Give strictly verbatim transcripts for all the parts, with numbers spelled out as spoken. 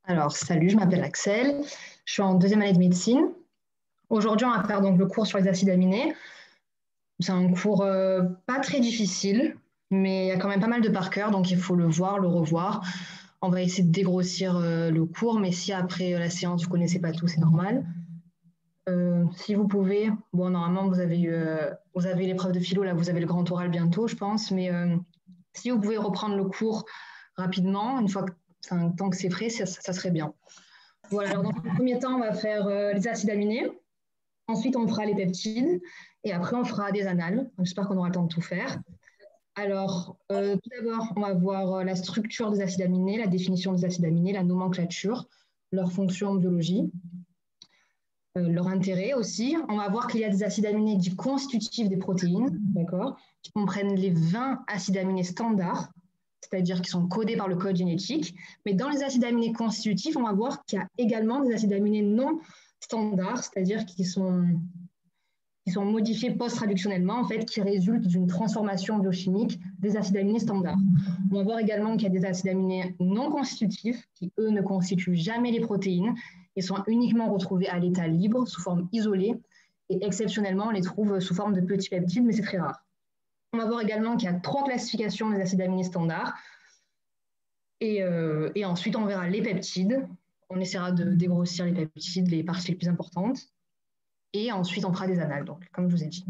Alors, salut, je m'appelle Axel, je suis en deuxième année de médecine. Aujourd'hui, on va faire donc le cours sur les acides aminés. C'est un cours euh, pas très difficile, mais il y a quand même pas mal de par cœur, donc il faut le voir, le revoir. On va essayer de dégrossir euh, le cours, mais si après euh, la séance, vous ne connaissez pas tout, c'est normal. Euh, si vous pouvez, bon, normalement, vous avez, eu, euh, vous avez l'épreuve de philo, là, vous avez le grand oral bientôt, je pense, mais euh, si vous pouvez reprendre le cours rapidement, une fois que, enfin, tant que c'est frais, ça, ça serait bien. Voilà, alors dans le premier temps, on va faire euh, les acides aminés. Ensuite, on fera les peptides. Et après, on fera des annales. J'espère qu'on aura le temps de tout faire. Alors, euh, tout d'abord, on va voir euh, la structure des acides aminés, la définition des acides aminés, la nomenclature, leur fonction en biologie, euh, leur intérêt aussi. On va voir qu'il y a des acides aminés dits constitutifs des protéines, d'accord, qui comprennent les vingt acides aminés standards, c'est-à-dire qui sont codés par le code génétique. Mais dans les acides aminés constitutifs, on va voir qu'il y a également des acides aminés non standards, c'est-à-dire qui sont, qui sont modifiés post-traductionnellement, en fait, qui résultent d'une transformation biochimique des acides aminés standards. On va voir également qu'il y a des acides aminés non constitutifs, qui, eux, ne constituent jamais les protéines et sont uniquement retrouvés à l'état libre, sous forme isolée, et exceptionnellement, on les trouve sous forme de petits peptides, mais c'est très rare. On va voir également qu'il y a trois classifications des acides aminés standards. Et, euh, et ensuite, on verra les peptides. On essaiera de dégrossir les peptides, les parties les plus importantes. Et ensuite, on fera des annales, donc, comme je vous ai dit.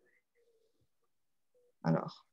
Alors.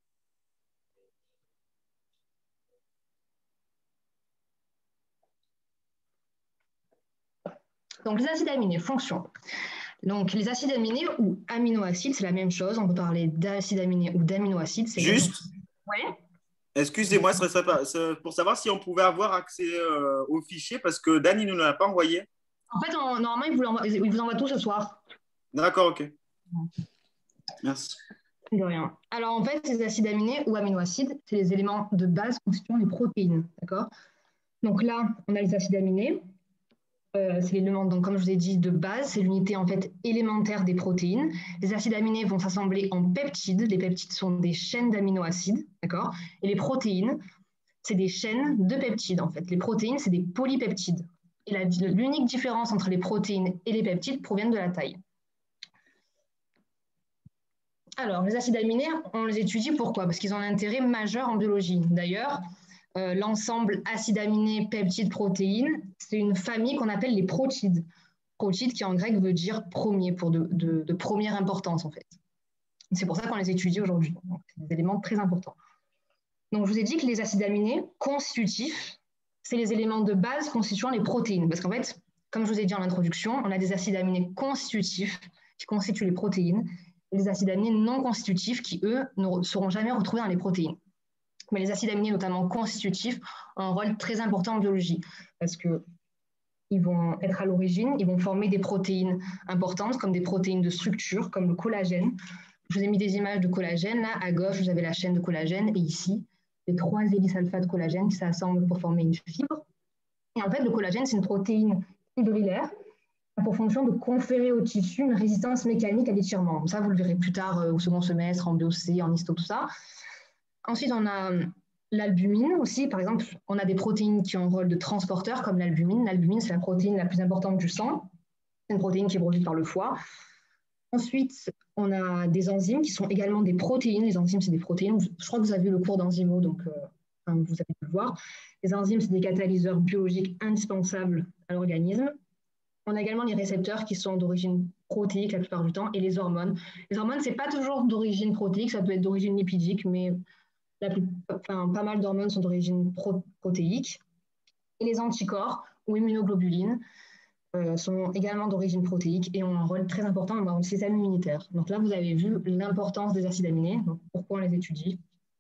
Donc, les acides aminés, fonction. Donc, les acides aminés ou aminoacides, c'est la même chose. On peut parler d'acides aminés ou d'aminoacides. Juste, Ouais. excusez-moi, ce serait pas- c'est pour savoir si on pouvait avoir accès euh, au fichier parce que Dan, il ne nous l'a pas envoyé. En fait, on, normalement, il vous, envoie, il vous envoie tout ce soir. D'accord, ok. Merci. De rien. Alors, en fait, ces acides aminés ou aminoacides, c'est les éléments de base constituant les protéines. D'accord. Donc là, on a les acides aminés. Euh, c'est l'élément, donc, comme je vous ai dit, de base. C'est l'unité en fait élémentaire des protéines. Les acides aminés vont s'assembler en peptides. Les peptides sont des chaînes d'aminoacides. D'accord. Et les protéines, c'est des chaînes de peptides, en fait. Les protéines, c'est des polypeptides. Et la, l'unique différence entre les protéines et les peptides provient de la taille. Alors, les acides aminés, on les étudie pourquoi? Parce qu'ils ont un intérêt majeur en biologie. D'ailleurs, euh, l'ensemble acide aminé, peptides, protéines, c'est une famille qu'on appelle les protides. Protide qui en grec veut dire premier, pour de, de, de première importance en fait. C'est pour ça qu'on les étudie aujourd'hui. C'est des éléments très importants. Donc, je vous ai dit que les acides aminés constitutifs, c'est les éléments de base constituant les protéines. Parce qu'en fait, comme je vous ai dit en introduction, on a des acides aminés constitutifs qui constituent les protéines et les acides aminés non constitutifs qui, eux, ne seront jamais retrouvés dans les protéines. Mais les acides aminés, notamment constitutifs, ont un rôle très important en biologie parce que ils vont être à l'origine, ils vont former des protéines importantes comme des protéines de structure, comme le collagène. Je vous ai mis des images de collagène. Là, à gauche, vous avez la chaîne de collagène et ici, les trois hélices alpha de collagène qui s'assemblent pour former une fibre. Et en fait, le collagène, c'est une protéine hydrolylaire pour fonction de conférer au tissu une résistance mécanique à l'étirement. Ça, vous le verrez plus tard au second semestre, en B O C, en histo, tout ça. Ensuite, on a l'albumine aussi. Par exemple, on a des protéines qui ont un rôle de transporteur, comme l'albumine. L'albumine, c'est la protéine la plus importante du sang. C'est une protéine qui est produite par le foie. Ensuite, on a des enzymes qui sont également des protéines. Les enzymes, c'est des protéines. Je crois que vous avez vu le cours d'enzymo, donc euh, vous avez pu le voir. Les enzymes, c'est des catalyseurs biologiques indispensables à l'organisme. On a également les récepteurs qui sont d'origine protéique la plupart du temps et les hormones. Les hormones, ce n'est pas toujours d'origine protéique, ça peut être d'origine lipidique, mais la plus, enfin, pas mal d'hormones sont d'origine pro protéique. Et les anticorps ou immunoglobulines euh, sont également d'origine protéique et ont un rôle très important dans le système immunitaire. Donc là, vous avez vu l'importance des acides aminés, donc pourquoi on les étudie.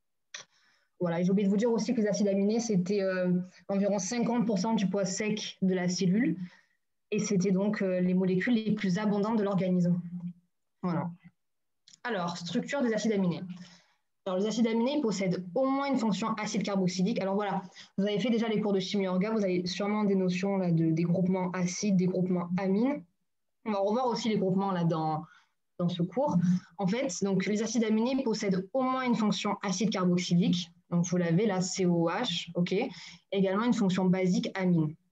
Voilà, et j'ai oublié de vous dire aussi que les acides aminés, c'était euh, environ cinquante pour cent du poids sec de la cellule, et c'était donc euh, les molécules les plus abondantes de l'organisme. Voilà. Alors, structure des acides aminés. Alors, les acides aminés possèdent au moins une fonction acide carboxylique. Alors voilà, vous avez fait déjà les cours de chimie orga, vous avez sûrement des notions là, de, des groupements acides, des groupements amines. On va revoir aussi les groupements là, dans, dans ce cours. En fait, donc, les acides aminés possèdent au moins une fonction acide carboxylique. Donc, vous l'avez là, C O H, OK. Et également une fonction basique amine.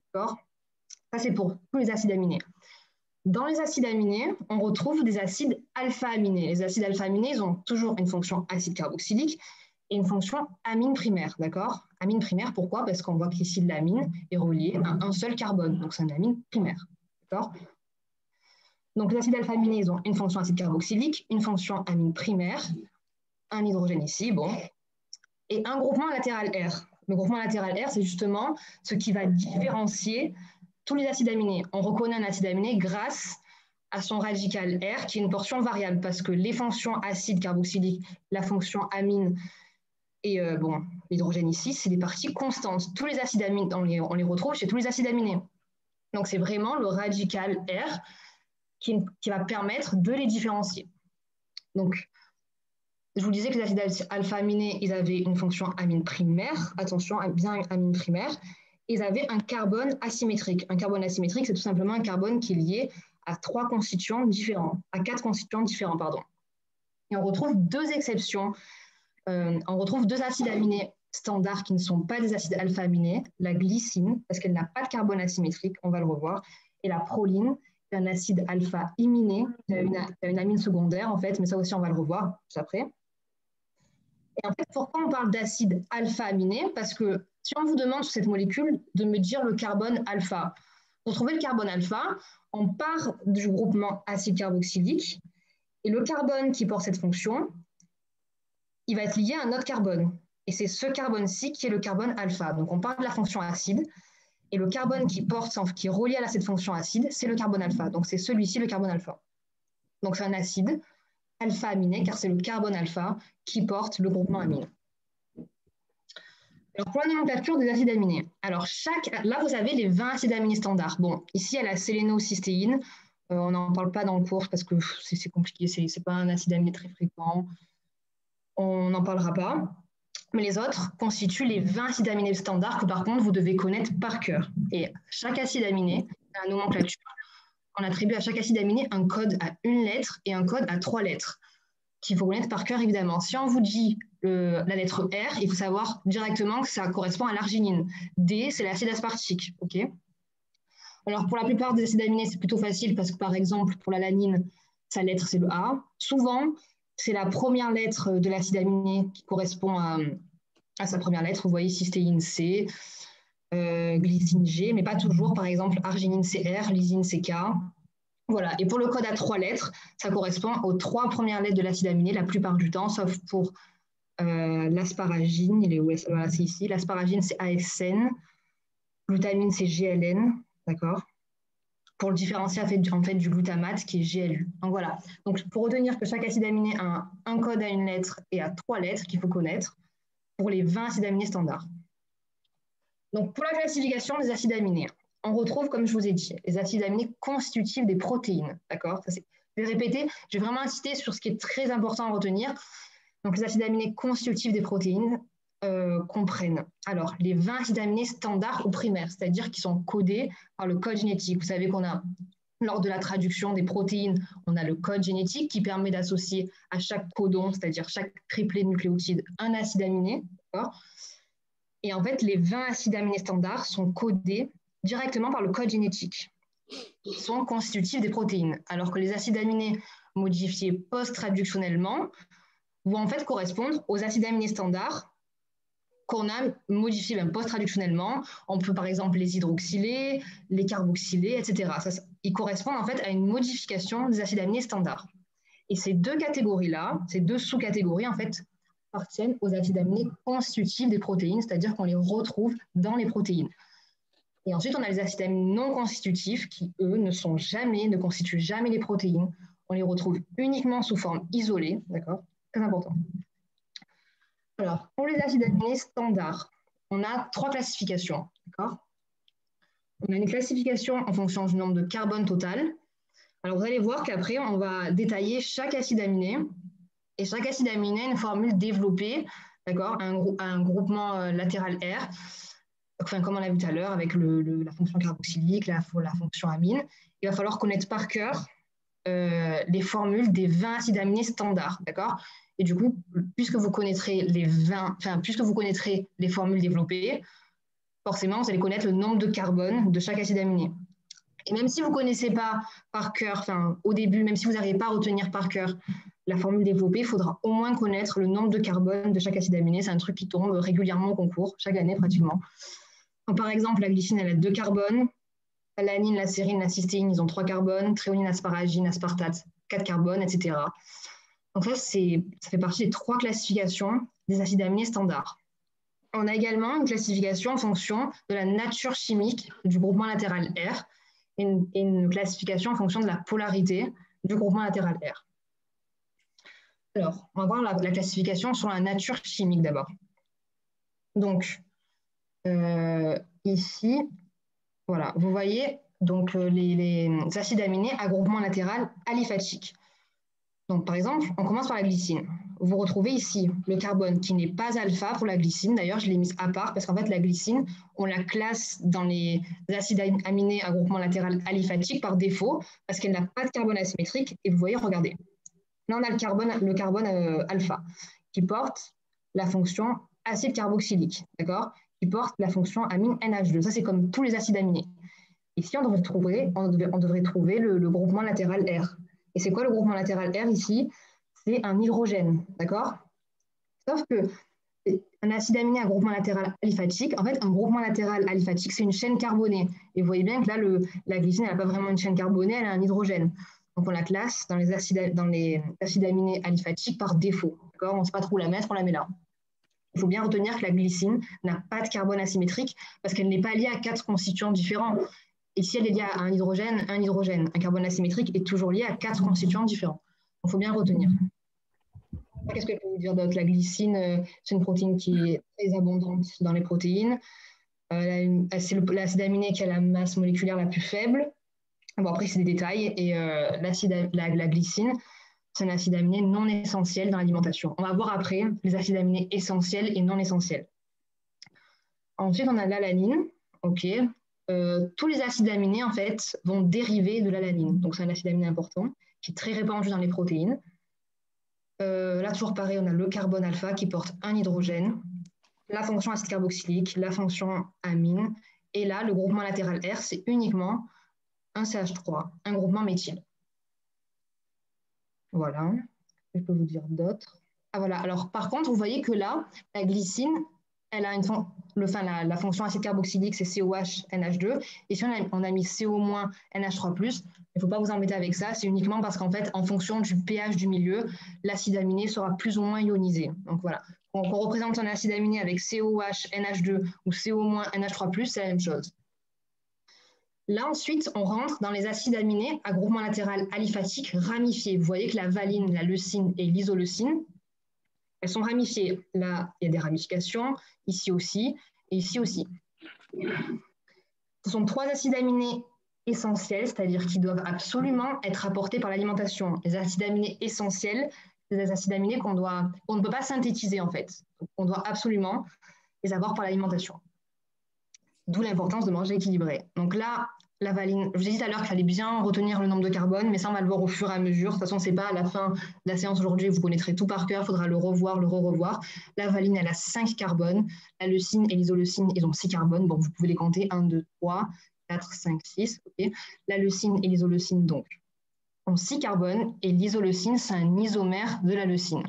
D'accord? Ça, c'est pour tous les acides aminés. Dans les acides aminés, on retrouve des acides alpha-aminés. Les acides alpha-aminés, ils ont toujours une fonction acide carboxylique et une fonction amine primaire, d'accord? Amine primaire, pourquoi? Parce qu'on voit qu'ici, l'amine est reliée à un seul carbone, donc c'est une amine primaire, d'accord? Donc, les acides alpha-aminés, ils ont une fonction acide carboxylique, une fonction amine primaire, un hydrogène ici, bon, et un groupement latéral R. Le groupement latéral R, c'est justement ce qui va différencier tous les acides aminés. On reconnaît un acide aminé grâce à son radical R, qui est une portion variable, parce que les fonctions acide carboxylique, la fonction amine et euh, bon, l'hydrogène ici, c'est des parties constantes. Tous les acides aminés, on les, on les retrouve chez tous les acides aminés. Donc, c'est vraiment le radical R qui, qui va permettre de les différencier. Donc, je vous disais que les acides alpha-aminés, ils avaient une fonction amine primaire. Attention, bien amine primaire. Ils avaient un carbone asymétrique. Un carbone asymétrique, c'est tout simplement un carbone qui est lié à trois constituants différents, à quatre constituants différents, pardon. Et on retrouve deux exceptions. Euh, on retrouve deux acides aminés standards qui ne sont pas des acides alpha-aminés. La glycine, parce qu'elle n'a pas de carbone asymétrique, on va le revoir. Et la proline, c'est un acide alpha-iminé, qui a une, qui a une amine secondaire, en fait, mais ça aussi, on va le revoir juste après. Et en fait, pourquoi on parle d'acide alpha-aminé? Parce que si on vous demande sur cette molécule de me dire le carbone alpha, pour trouver le carbone alpha, on part du groupement acide carboxylique et le carbone qui porte cette fonction, il va être lié à un autre carbone. Et c'est ce carbone-ci qui est le carbone alpha. Donc on part de la fonction acide et le carbone qui porte, qui est relié à cette fonction acide, c'est le carbone alpha. Donc c'est celui-ci le carbone alpha. Donc c'est un acide alpha-aminé, car c'est le carbone alpha qui porte le groupement amine. Alors, pour la nomenclature des acides aminés, alors chaque, là, vous avez les vingt acides aminés standards. Bon, ici, il y a la sélénocystéine. Euh, on n'en parle pas dans le cours parce que c'est compliqué, ce n'est pas un acide aminé très fréquent. On n'en parlera pas. Mais les autres constituent les vingt acides aminés standards que, par contre, vous devez connaître par cœur. Et chaque acide aminé, dans la nomenclature, on attribue à chaque acide aminé un code à une lettre et un code à trois lettres, qu'il faut connaître par cœur, évidemment. Si on vous dit le, la lettre R, il faut savoir directement que ça correspond à l'arginine. D, c'est l'acide aspartique. Okay. Alors, pour la plupart des acides aminés, c'est plutôt facile parce que, par exemple, pour la lanine, sa lettre, c'est le A. Souvent, c'est la première lettre de l'acide aminé qui correspond à, à sa première lettre. Vous voyez, cystéine C, Euh, glycine G, mais pas toujours. Par exemple, arginine C R, lysine C K. Voilà. Et pour le code à trois lettres, ça correspond aux trois premières lettres de l'acide aminé la plupart du temps, sauf pour euh, l'asparagine. Il est où? Voilà, c'est ici. L'asparagine, c'est A S N. Glutamine, c'est G L N. D'accord? Pour le différencier en fait, en fait, du glutamate, qui est G L U. Donc voilà. Donc pour retenir que chaque acide aminé a un, un code à une lettre et à trois lettres qu'il faut connaître pour les vingt acides aminés standards. Donc, pour la classification des acides aminés, on retrouve, comme je vous ai dit, les acides aminés constitutifs des protéines. D'accord? Je vais répéter, je vais vraiment insister sur ce qui est très important à retenir. Donc, les acides aminés constitutifs des protéines euh, comprennent alors les vingt acides aminés standards ou primaires, c'est-à-dire qui sont codés par le code génétique. Vous savez qu'on a, lors de la traduction des protéines, on a le code génétique qui permet d'associer à chaque codon, c'est-à-dire chaque triplet de nucléotides, un acide aminé. D'accord? Et en fait, les vingt acides aminés standards sont codés directement par le code génétique. Ils sont constitutifs des protéines, alors que les acides aminés modifiés post-traductionnellement vont en fait correspondre aux acides aminés standards qu'on a modifiés même post-traductionnellement. On peut par exemple les hydroxyler, les carboxyler, et cetera. Ça, ils correspondent en fait à une modification des acides aminés standards. Et ces deux catégories-là, ces deux sous-catégories, en fait, appartiennent aux acides aminés constitutifs des protéines, c'est-à-dire qu'on les retrouve dans les protéines. Et ensuite, on a les acides aminés non constitutifs qui, eux, ne sont jamais, ne constituent jamais les protéines. On les retrouve uniquement sous forme isolée, d'accord? Très important. Alors, pour les acides aminés standards, on a trois classifications, d'accord? On a une classification en fonction du nombre de carbone total. Alors, vous allez voir qu'après, on va détailler chaque acide aminé. Et chaque acide aminé a une formule développée, d'accord, un, un groupement euh, latéral R, enfin, comme on l'a vu tout à l'heure, avec le, le, la fonction carboxylique, la, la fonction amine. Il va falloir connaître par cœur euh, les formules des vingt acides aminés standards, d'accord? Et du coup, puisque vous connaîtrez les vingt, enfin, puisque vous connaîtrez les formules développées, forcément, vous allez connaître le nombre de carbone de chaque acide aminé. Et même si vous ne connaissez pas par cœur, enfin, au début, même si vous n'arrivez pas à retenir par cœur la formule développée, il faudra au moins connaître le nombre de carbone de chaque acide aminé. C'est un truc qui tombe régulièrement au concours, chaque année pratiquement. Donc, par exemple, la glycine, elle a deux carbones. L'alanine, la sérine, la cystéine, ils ont trois carbones. Tréonine, asparagine, aspartate, quatre carbones, et cetera. Donc ça, ça fait partie des trois classifications des acides aminés standards. On a également une classification en fonction de la nature chimique du groupement latéral R et une, et une classification en fonction de la polarité du groupement latéral R. Alors, on va voir la, la classification sur la nature chimique d'abord. Donc, euh, ici, voilà, vous voyez donc, les, les acides aminés à groupement latéral aliphatique. Donc, par exemple, on commence par la glycine. Vous retrouvez ici le carbone qui n'est pas alpha pour la glycine. D'ailleurs, je l'ai mise à part parce qu'en fait, la glycine, on la classe dans les acides aminés à groupement latéral aliphatique par défaut parce qu'elle n'a pas de carbone asymétrique. Et vous voyez, regardez, là, on a le carbone, le carbone euh, alpha qui porte la fonction acide carboxylique, d'accord, qui porte la fonction amine N H deux. Ça, c'est comme tous les acides aminés. Ici, on devrait trouver, on devrait, on devrait trouver le, le groupement latéral R. Et c'est quoi le groupement latéral R ici? C'est un hydrogène, d'accord? Sauf que un acide aminé à groupement latéral aliphatique, en fait, un groupement latéral aliphatique, c'est une chaîne carbonée. Et vous voyez bien que là, le, la glycine, elle n'a pas vraiment une chaîne carbonée, elle a un hydrogène. Donc, on la classe dans les acides, dans les acides aminés aliphatiques par défaut, d'accord? On ne sait pas trop où la mettre, on la met là. Il faut bien retenir que la glycine n'a pas de carbone asymétrique parce qu'elle n'est pas liée à quatre constituants différents. Et si elle est liée à un hydrogène, un hydrogène, un carbone asymétrique est toujours lié à quatre constituants différents. Il faut bien retenir. Qu'est-ce que je peux vous dire d'autre? La glycine, c'est une protéine qui est très abondante dans les protéines. Euh, c'est l'acide aminé qui a la masse moléculaire la plus faible. Bon, après, c'est des détails. Et euh, l'acide, la, la glycine, c'est un acide aminé non essentiel dans l'alimentation. On va voir après les acides aminés essentiels et non essentiels. Ensuite, on a l'alanine. OK. Euh, tous les acides aminés, en fait, vont dériver de l'alanine. Donc, c'est un acide aminé important qui est très répandu dans les protéines. Euh, là, toujours pareil, on a le carbone alpha qui porte un hydrogène, la fonction acide carboxylique, la fonction amine. Et là, le groupement latéral R, c'est uniquement un C H trois, un groupement méthyle. Voilà. Je peux vous dire d'autres. Ah, voilà. Alors, par contre, vous voyez que là, la glycine, elle a une fon le, enfin, la, la fonction acide carboxylique, c'est C O H N H deux. Et si on a, on a mis C O moins N H trois plus, il ne faut pas vous embêter avec ça. C'est uniquement parce qu'en fait, en fonction du pH du milieu, l'acide aminé sera plus ou moins ionisé. Donc voilà. Quand on représente un acide aminé avec C O H N H deux ou C O moins N H trois plus, c'est la même chose. Là, ensuite, on rentre dans les acides aminés à groupement latéral aliphatique ramifiés. Vous voyez que la valine, la leucine et l'isoleucine, elles sont ramifiées. Là, il y a des ramifications, ici aussi, et ici aussi. Ce sont trois acides aminés essentiels, c'est-à-dire qui doivent absolument être apportés par l'alimentation. Les acides aminés essentiels, c'est des acides aminés qu'on doit, qu'on ne peut pas synthétiser, en fait. On doit absolument les avoir par l'alimentation. D'où l'importance de manger équilibré. Donc là, la valine, je vous ai dit tout à l'heure qu'il fallait bien retenir le nombre de carbone, mais ça, on va le voir au fur et à mesure. De toute façon, ce n'est pas à la fin de la séance aujourd'hui, vous connaîtrez tout par cœur, il faudra le revoir, le re-revoir. La valine, elle a cinq carbones. La leucine et l'isoleucine, ils ont six carbones. Bon, vous pouvez les compter, un, deux, trois, quatre, cinq, six. Okay. La leucine et l'isoleucine, donc, ont six carbones, et l'isoleucine, c'est un isomère de la leucine.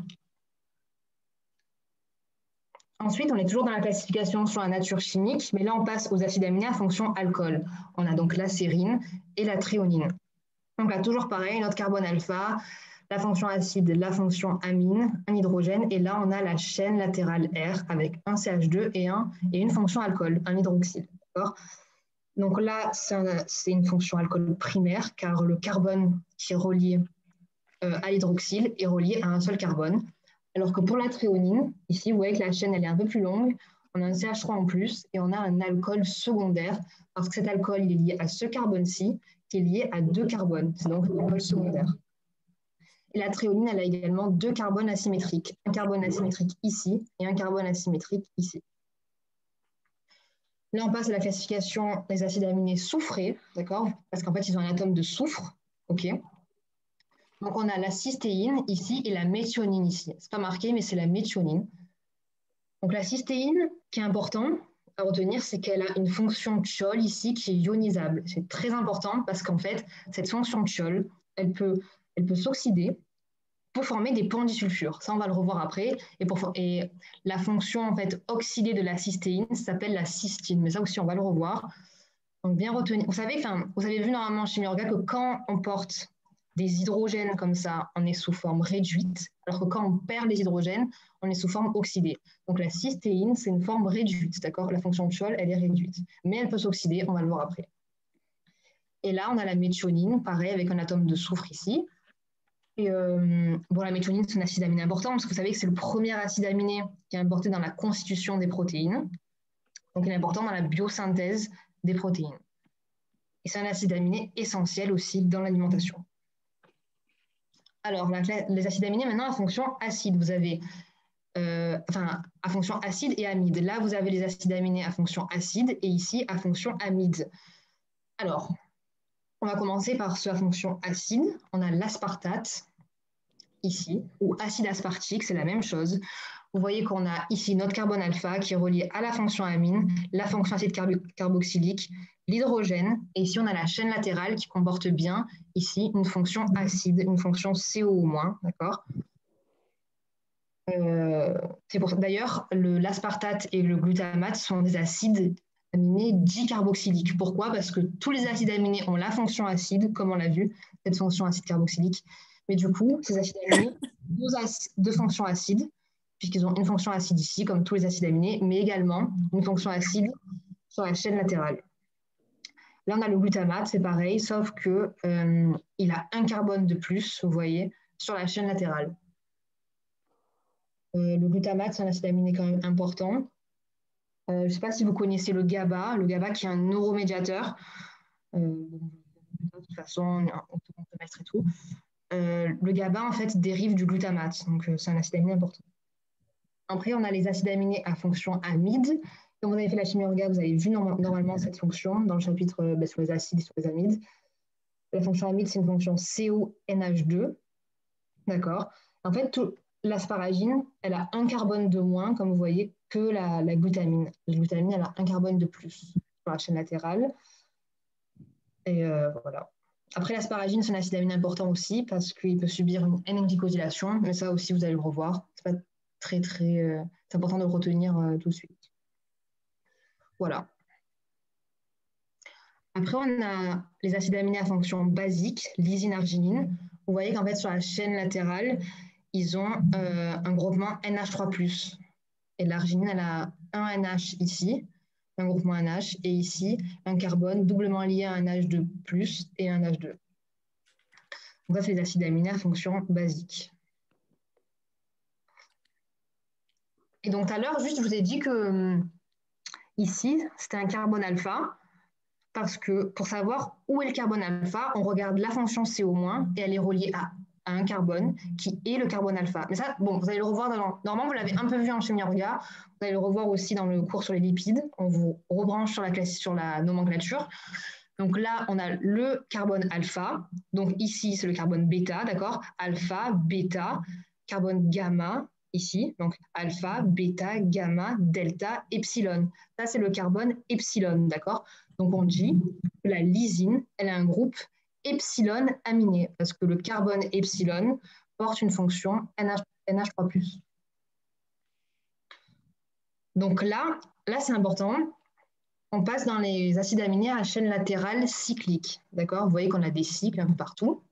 Ensuite, on est toujours dans la classification sur la nature chimique, mais là, on passe aux acides aminés à fonction alcool. On a donc la sérine et la tréonine. Donc là, toujours pareil, notre carbone alpha, la fonction acide, la fonction amine, un hydrogène, et là, on a la chaîne latérale R avec un C H deux et, un, et une fonction alcool, un hydroxyle. Donc là, c'est une fonction alcool primaire, car le carbone qui est relié euh, à l'hydroxyle est relié à un seul carbone. Alors que pour la tréonine, ici, vous voyez que la chaîne elle est un peu plus longue, on a un C H trois en plus et on a un alcool secondaire parce que cet alcool il est lié à ce carbone-ci qui est lié à deux carbones, c'est donc l'alcool secondaire. Et la tréonine, elle a également deux carbones asymétriques, un carbone asymétrique ici et un carbone asymétrique ici. Là, on passe à la classification des acides aminés soufrés, d'accord? Parce qu'en fait, ils ont un atome de soufre, ok? Donc, on a la cystéine ici et la méthionine ici. Ce n'est pas marqué, mais c'est la méthionine. Donc, la cystéine, qui est important, à retenir, c'est qu'elle a une fonction Tchol ici qui est ionisable. C'est très important parce qu'en fait, cette fonction Tchol, elle peut, elle peut s'oxyder pour former des ponts disulfure. Ça, on va le revoir après. Et, pour, et la fonction en fait, oxydée de la cystéine s'appelle la cystine. Mais ça aussi, on va le revoir. Donc, bien retenir. Vous savez, vous avez vu normalement en chimie organique que quand on porte des hydrogènes comme ça, on est sous forme réduite, alors que quand on perd les hydrogènes, on est sous forme oxydée. Donc la cystéine, c'est une forme réduite, d'accord? La fonction de Tchol, elle est réduite. Mais elle peut s'oxyder, on va le voir après. Et là, on a la méthionine, pareil, avec un atome de soufre ici. Et euh, bon, la méthionine, c'est un acide aminé important, parce que vous savez que c'est le premier acide aminé qui est importé dans la constitution des protéines. Donc il est important dans la biosynthèse des protéines. Et c'est un acide aminé essentiel aussi dans l'alimentation. Alors, la, les acides aminés, maintenant, à fonction acide. Vous avez, euh, enfin, à fonction acide et amide. Là, vous avez les acides aminés à fonction acide et ici, à fonction amide. Alors, on va commencer par ceux à fonction acide. On a l'aspartate, ici, ou acide aspartique, c'est la même chose. Vous voyez qu'on a ici notre carbone alpha qui est relié à la fonction amine, la fonction acide carbo carboxylique, l'hydrogène, et ici on a la chaîne latérale qui comporte bien ici une fonction acide, une fonction C O au-, d'accord. Euh, c'est pour d'ailleurs l'aspartate et le glutamate sont des acides aminés dicarboxyliques. Pourquoi? Parce que tous les acides aminés ont la fonction acide, comme on l'a vu, cette fonction acide carboxylique. Mais du coup, ces acides aminés ont deux, deux fonctions acides, puisqu'ils ont une fonction acide ici, comme tous les acides aminés, mais également une fonction acide sur la chaîne latérale. Là, on a le glutamate, c'est pareil, sauf qu'il euh, a un carbone de plus, vous voyez, sur la chaîne latérale. Euh, le glutamate, c'est un acide aminé quand même important. Euh, je ne sais pas si vous connaissez le GABA, le GABA qui est un neuromédiateur. Euh, de toute façon, on peut semestre et tout. Euh, le GABA, en fait, dérive du glutamate, donc euh, c'est un acide aminé important. Après, on a les acides aminés à fonction amide. Quand vous avez fait la chimie organique, vous avez vu no normalement cette fonction dans le chapitre euh, bah, sur les acides et sur les amides. La fonction amide, c'est une fonction C O N H deux. D'accord. En fait, l'asparagine, elle a un carbone de moins, comme vous voyez, que la, la glutamine. La glutamine, elle a un carbone de plus sur la chaîne latérale. Et euh, voilà. Après, l'asparagine, c'est un acide aminé important aussi parce qu'il peut subir une N-glycosylation, mais ça aussi, vous allez le revoir. C'est pas très, très... Euh, c'est important de le retenir euh, tout de suite. Voilà. Après, on a les acides aminés à fonction basique, lysine, arginine. Vous voyez qu'en fait, sur la chaîne latérale, ils ont euh, un groupement N H trois plus. Et l'arginine, elle a un N H ici, un groupement N H, et ici, un carbone doublement lié à un H deux plus et un H deux. Donc ça, c'est les acides aminés à fonction basique. Et donc, tout à l'heure, juste, je vous ai dit que ici, c'était un carbone alpha, parce que pour savoir où est le carbone alpha, on regarde la fonction C O- et elle est reliée à, à un carbone qui est le carbone alpha. Mais ça, bon, vous allez le revoir dans... Normalement, vous l'avez un peu vu en chimie orga. Vous allez le revoir aussi dans le cours sur les lipides. On vous rebranche sur la, classe, sur la nomenclature. Donc là, on a le carbone alpha. Donc ici, c'est le carbone bêta, d'accord? Alpha, bêta, carbone gamma, ici. Donc alpha, bêta, gamma, delta, epsilon. Ça, c'est le carbone epsilon, d'accord? Donc on dit que la lysine, elle a un groupe epsilon aminé, parce que le carbone epsilon porte une fonction N H trois plus. Donc là, là c'est important. On passe dans les acides aminés à chaîne latérale cyclique. D'accord? Vous voyez qu'on a des cycles un peu partout.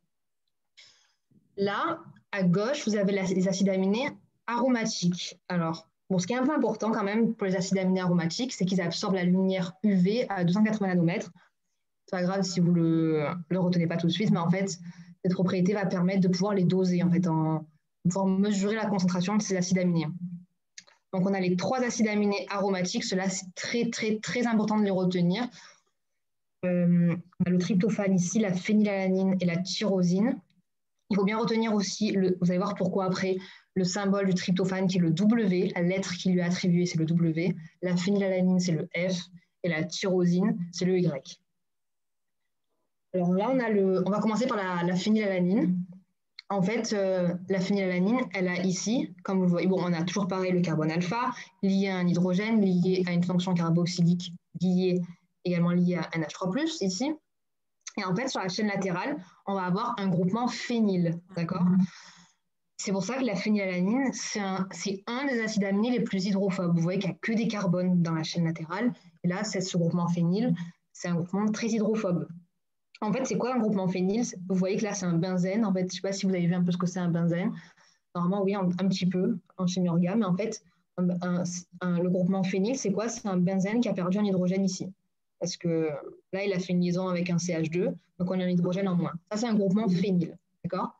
Là, à gauche, vous avez les acides aminés aromatiques. Alors, bon, ce qui est un peu important quand même pour les acides aminés aromatiques, c'est qu'ils absorbent la lumière U V à deux cent quatre-vingts nanomètres. C'est pas grave si vous ne le, le retenez pas tout de suite, mais en fait, cette propriété va permettre de pouvoir les doser, en fait, en, de pouvoir mesurer la concentration de ces acides aminés. Donc, on a les trois acides aminés aromatiques. Cela, c'est très, très, très important de les retenir. Euh, on a le tryptophane ici, la phénylalanine et la tyrosine. Il faut bien retenir aussi, le, vous allez voir pourquoi après, le symbole du tryptophane qui est le W, la lettre qui lui est attribuée, c'est le W. La phénylalanine, c'est le F. Et la tyrosine, c'est le Y. Alors là, on, a le, on va commencer par la, la phénylalanine. En fait, euh, la phénylalanine, elle a ici, comme vous le voyez, bon, on a toujours pareil le carbone alpha, lié à un hydrogène, lié à une fonction carboxylique, lié, également lié à N H trois plus, ici. Et en fait, sur la chaîne latérale, on va avoir un groupement phényl, d'accord? C'est pour ça que la phénylalanine, c'est un, c'est un des acides aminés les plus hydrophobes. Vous voyez qu'il n'y a que des carbones dans la chaîne latérale. Et là, c'est ce groupement phényl, c'est un groupement très hydrophobe. En fait, c'est quoi un groupement phényl? Vous voyez que là, c'est un benzène. En fait, je ne sais pas si vous avez vu un peu ce que c'est un benzène. Normalement, oui, un, un petit peu en chimie orga, mais en fait, un, un, un, le groupement phényl, c'est quoi? C'est un benzène qui a perdu un hydrogène ici. Parce que là, il a fait une liaison avec un C H deux, donc on a un hydrogène en moins. Ça, c'est un groupement phényl, d'accord?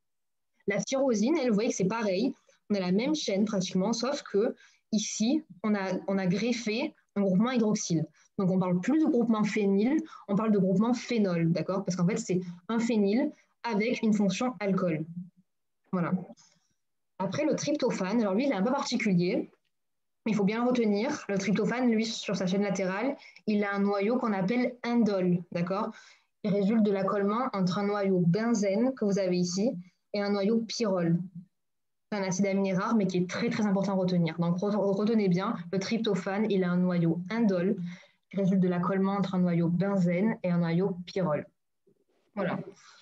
La tyrosine, elle, vous voyez que c'est pareil. On a la même chaîne pratiquement, sauf que ici, on a, on a greffé un groupement hydroxyle. Donc, on ne parle plus de groupement phényl, on parle de groupement phénol, d'accord? Parce qu'en fait, c'est un phényl avec une fonction alcool. Voilà. Après, le tryptophane, alors lui, il est un peu particulier, mais il faut bien le retenir. Le tryptophane, lui, sur sa chaîne latérale, il a un noyau qu'on appelle indole, d'accord? Il résulte de l'accolement entre un noyau benzène que vous avez ici et un noyau pyrrole. C'est un acide aminé rare, mais qui est très, très important à retenir. Donc, retenez bien, le tryptophane, il a un noyau indole qui résulte de l'accolement entre un noyau benzène et un noyau pyrrole. Voilà.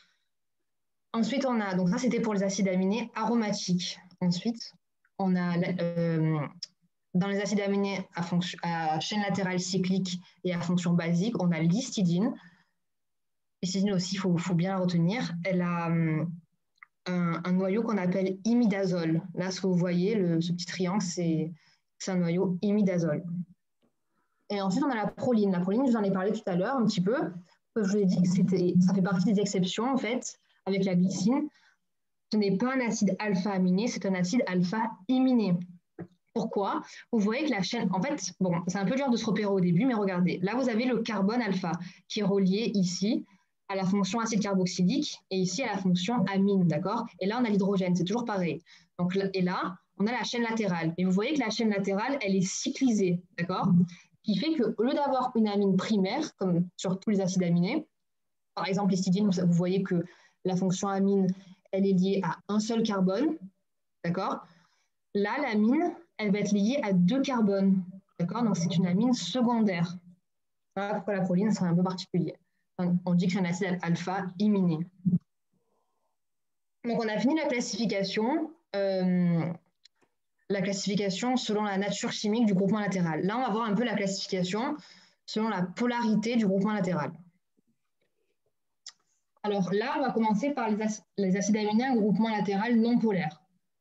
Ensuite, on a, donc ça, c'était pour les acides aminés aromatiques. Ensuite, on a, euh, dans les acides aminés à, fonction, à chaîne latérale cyclique et à fonction basique, on a l'histidine. L'histidine aussi, il faut, faut bien la retenir. Elle a um, un, un noyau qu'on appelle imidazole. Là, ce que vous voyez, le, ce petit triangle, c'est un noyau imidazole. Et ensuite, on a la proline. La proline, je vous en ai parlé tout à l'heure un petit peu. Je vous ai dit que ça fait partie des exceptions, en fait, avec la glycine. Ce n'est pas un acide alpha-aminé, c'est un acide alpha-iminé. Pourquoi? Vous voyez que la chaîne, en fait, bon, c'est un peu dur de se repérer au début, mais regardez, là, vous avez le carbone alpha qui est relié ici à la fonction acide carboxylique et ici à la fonction amine, d'accord? Et là, on a l'hydrogène, c'est toujours pareil. Donc, et là, on a la chaîne latérale. Et vous voyez que la chaîne latérale, elle est cyclisée, d'accord? Ce qui fait qu'au lieu d'avoir une amine primaire, comme sur tous les acides aminés, par exemple, l'histidine, vous voyez que la fonction amine, elle est liée à un seul carbone, d'accord? Là, l'amine, elle va être liée à deux carbones, d'accord? Donc, c'est une amine secondaire. Voilà pourquoi la proline, c'est un peu particulier. On dit que c'est un acide alpha-iminé. Donc, on a fini la classification, euh, la classification selon la nature chimique du groupement latéral. Là, on va voir un peu la classification selon la polarité du groupement latéral. Alors là, on va commencer par les, ac les acides aminés à groupement latéral non polaire.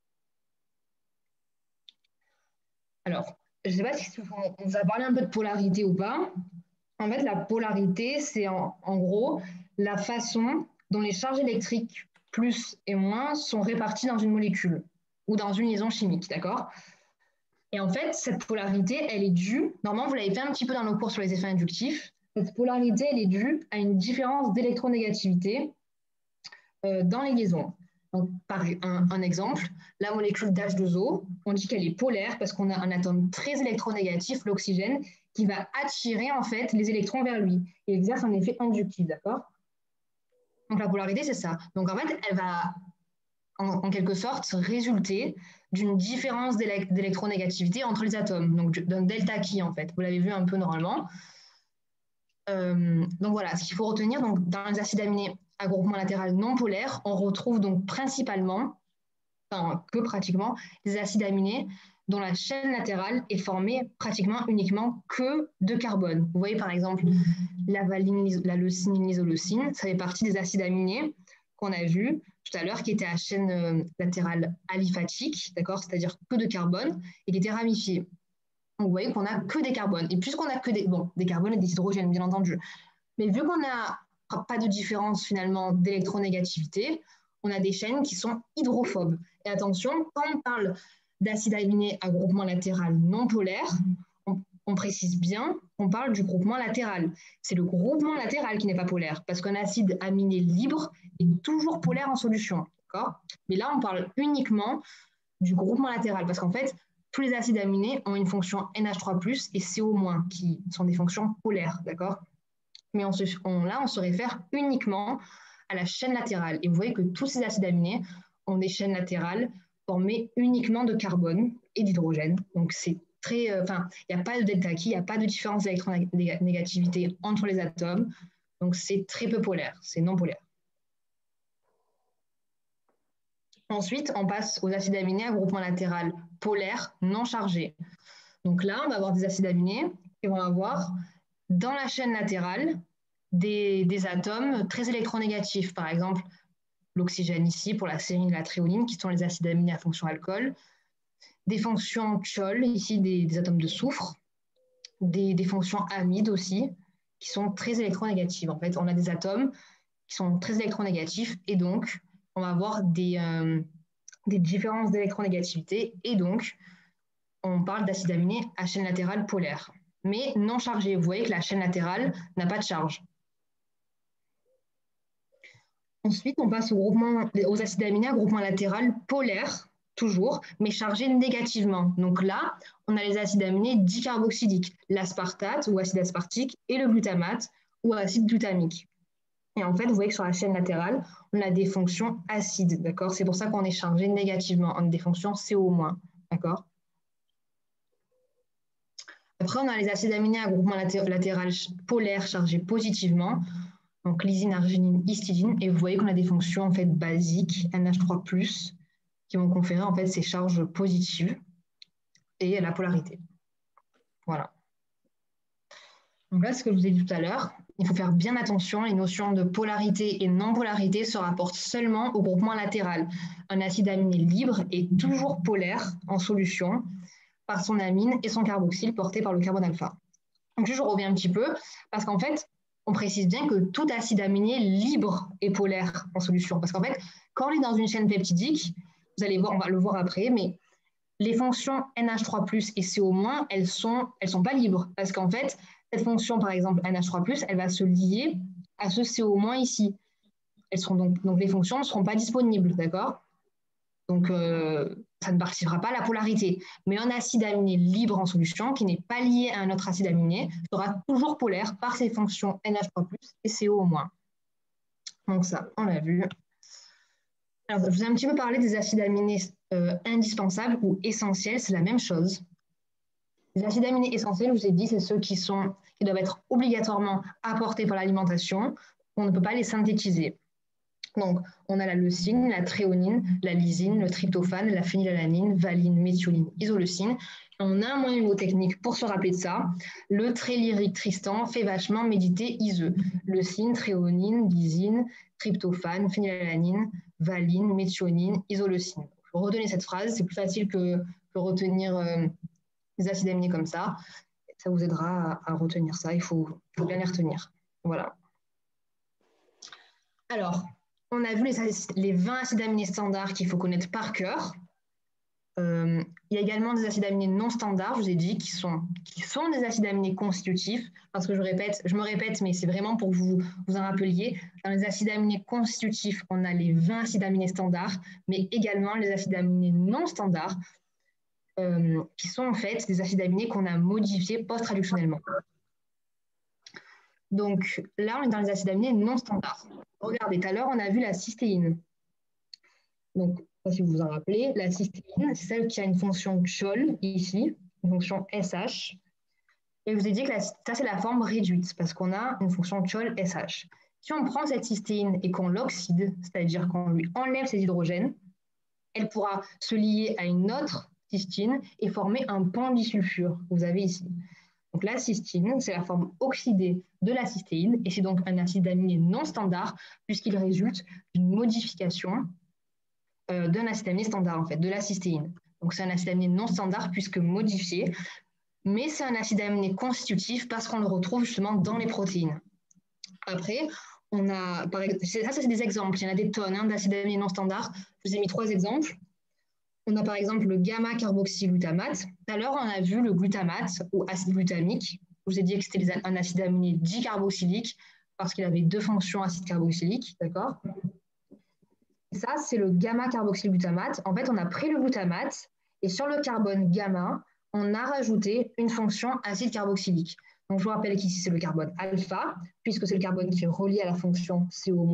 Alors, je ne sais pas si on vous a parlé un peu de polarité ou pas. En fait, la polarité, c'est en, en gros la façon dont les charges électriques plus et moins sont réparties dans une molécule ou dans une liaison chimique, d'accord? Et en fait, cette polarité, elle est due, normalement, vous l'avez fait un petit peu dans nos cours sur les effets inductifs, cette polarité, elle est due à une différence d'électronégativité euh, dans les liaisons. Donc, par un, un exemple, la molécule d'H deux O, on dit qu'elle est polaire parce qu'on a un atome très électronégatif, l'oxygène, qui va attirer en fait les électrons vers lui et exerce un effet inductif, d'accord? Donc la polarité, c'est ça. Donc en fait, elle va en, en quelque sorte résulter d'une différence d'électronégativité entre les atomes, donc d'un delta chi en fait. Vous l'avez vu un peu normalement. Euh, donc voilà, ce qu'il faut retenir, donc dans les acides aminés à groupement latéral non polaire, on retrouve donc principalement, enfin que pratiquement, les acides aminés dont la chaîne latérale est formée pratiquement uniquement que de carbone. Vous voyez par exemple la valine, la leucine, l'isoleucine, ça fait partie des acides aminés qu'on a vus tout à l'heure qui étaient à chaîne latérale aliphatique, d'accord, c'est-à-dire que de carbone et qui étaient ramifiés. Donc, vous voyez qu'on n'a que des carbones. Et puisqu'on n'a que des, bon, des carbones et des hydrogènes, bien entendu, mais vu qu'on n'a pas de différence finalement d'électronégativité, on a des chaînes qui sont hydrophobes. Et attention, quand on parle d'acide aminé à groupement latéral non polaire, on, on précise bien qu'on parle du groupement latéral. C'est le groupement latéral qui n'est pas polaire, parce qu'un acide aminé libre est toujours polaire en solution. Mais là, on parle uniquement du groupement latéral, parce qu'en fait, tous les acides aminés ont une fonction N H trois plus et C O moins, qui sont des fonctions polaires, d'accord? Mais on se, on, là, on se réfère uniquement à la chaîne latérale. Et vous voyez que tous ces acides aminés ont des chaînes latérales formées uniquement de carbone et d'hydrogène. Donc, c'est très, enfin, euh, il n'y a pas de delta Ki, il n'y a pas de différence d'électronégativité entre les atomes. Donc, c'est très peu polaire, c'est non polaire. Ensuite, on passe aux acides aminés à groupement latéral polaire non chargé. Donc là, on va avoir des acides aminés qui vont avoir dans la chaîne latérale des, des atomes très électronégatifs. Par exemple, l'oxygène ici pour la sérine et la tréonine, qui sont les acides aminés à fonction alcool. Des fonctions chol, ici des, des atomes de soufre. Des, des fonctions amides aussi, qui sont très électronégatives. En fait, on a des atomes qui sont très électronégatifs et donc, on va avoir des, euh, des différences d'électronégativité et donc, on parle d'acides aminés à chaîne latérale polaire, mais non chargés. Vous voyez que la chaîne latérale n'a pas de charge. Ensuite, on passe au groupement, aux acides aminés à groupement latéral polaire, toujours, mais chargés négativement. Donc là, on a les acides aminés dicarboxyliques, l'aspartate ou acide aspartique et le glutamate ou acide glutamique. Et en fait, vous voyez que sur la chaîne latérale, on a des fonctions acides, d'accord? C'est pour ça qu'on est chargé négativement, on a des fonctions C O moins, d'accord? Après, on a les acides aminés à groupement latéral polaire chargés positivement, donc lysine, arginine, histidine, et vous voyez qu'on a des fonctions en fait basiques, N H trois plus, qui vont conférer en fait ces charges positives et la polarité. Voilà. Donc là, ce que je vous ai dit tout à l'heure, il faut faire bien attention, les notions de polarité et non-polarité se rapportent seulement au groupement latéral. Un acide aminé libre est toujours polaire en solution par son amine et son carboxyle porté par le carbone alpha. Donc je reviens un petit peu, parce qu'en fait, on précise bien que tout acide aminé libre est polaire en solution. Parce qu'en fait, quand on est dans une chaîne peptidique, vous allez voir, on va le voir après, mais les fonctions N H trois plus et C O moins, elles ne sont, elles sont pas libres. Parce qu'en fait, cette fonction, par exemple, N H trois plus, elle va se lier à ce C O moins ici. Elles seront donc, donc les fonctions ne seront pas disponibles, d'accord? Donc, euh, ça ne participera pas à la polarité. Mais un acide aminé libre en solution, qui n'est pas lié à un autre acide aminé, sera toujours polaire par ses fonctions N H trois plus et C O moins. Donc ça, on l'a vu. Alors, je vous ai un petit peu parlé des acides aminés euh, indispensables ou essentiels, c'est la même chose. Les acides aminés essentiels, je vous ai dit, c'est ceux qui, sont, qui doivent être obligatoirement apportés par l'alimentation. On ne peut pas les synthétiser. Donc, on a la leucine, la tréonine, la lysine, le tryptophane, la phénylalanine, valine, méthioline, isoleucine. On a un moyen mnémotechnique pour se rappeler de ça. Le trait lyrique Tristan fait vachement méditer iseux. Leucine, tréonine, lysine, tryptophane, phénylalanine, valine, méthionine, isoleucine. Retenez cette phrase, c'est plus facile que, que retenir euh, les acides aminés comme ça. Ça vous aidera à, à retenir ça, il faut, faut bien les retenir. Voilà. Alors, on a vu les, les vingt acides aminés standards qu'il faut connaître par cœur. Euh, il y a également des acides aminés non standards, je vous ai dit, qui sont, qui sont des acides aminés constitutifs, parce que je, répète, je me répète, mais c'est vraiment pour que vous vous en rappeliez. Dans les acides aminés constitutifs, on a les vingt acides aminés standards, mais également les acides aminés non standards, euh, qui sont en fait des acides aminés qu'on a modifiés post-traductionnellement. Donc là, on est dans les acides aminés non standards. Regardez, tout à l'heure, on a vu la cystéine. Donc, si vous vous en rappelez, la cystéine, c'est celle qui a une fonction chol, ici, une fonction S H. Et je vous ai dit que la, ça, c'est la forme réduite, parce qu'on a une fonction chol S H. Si on prend cette cystéine et qu'on l'oxyde, c'est-à-dire qu'on lui enlève ses hydrogènes, elle pourra se lier à une autre cystine et former un pont disulfure, que vous avez ici. Donc la cystine, c'est la forme oxydée de la cystéine, et c'est donc un acide aminé non standard, puisqu'il résulte d'une modification euh, d'un acide aminé standard, en fait, de la cystéine. Donc c'est un acide aminé non standard, puisque modifié, mais c'est un acide aminé constitutif, parce qu'on le retrouve justement dans les protéines. Après, on a, par exemple, ça, ça c'est des exemples, il y en a des tonnes hein, d'acides aminés non standards. Je vous ai mis trois exemples. On a par exemple le gamma-carboxyglutamate. Tout à l'heure, on a vu le glutamate ou acide glutamique. Je vous ai dit que c'était un acide aminé dicarboxylique parce qu'il avait deux fonctions acide carboxylique, d'accord? Ça, c'est le gamma-carboxyglutamate. En fait, on a pris le glutamate et sur le carbone gamma, on a rajouté une fonction acide carboxylique. Donc, je vous rappelle qu'ici, c'est le carbone alpha, puisque c'est le carbone qui est relié à la fonction C O-.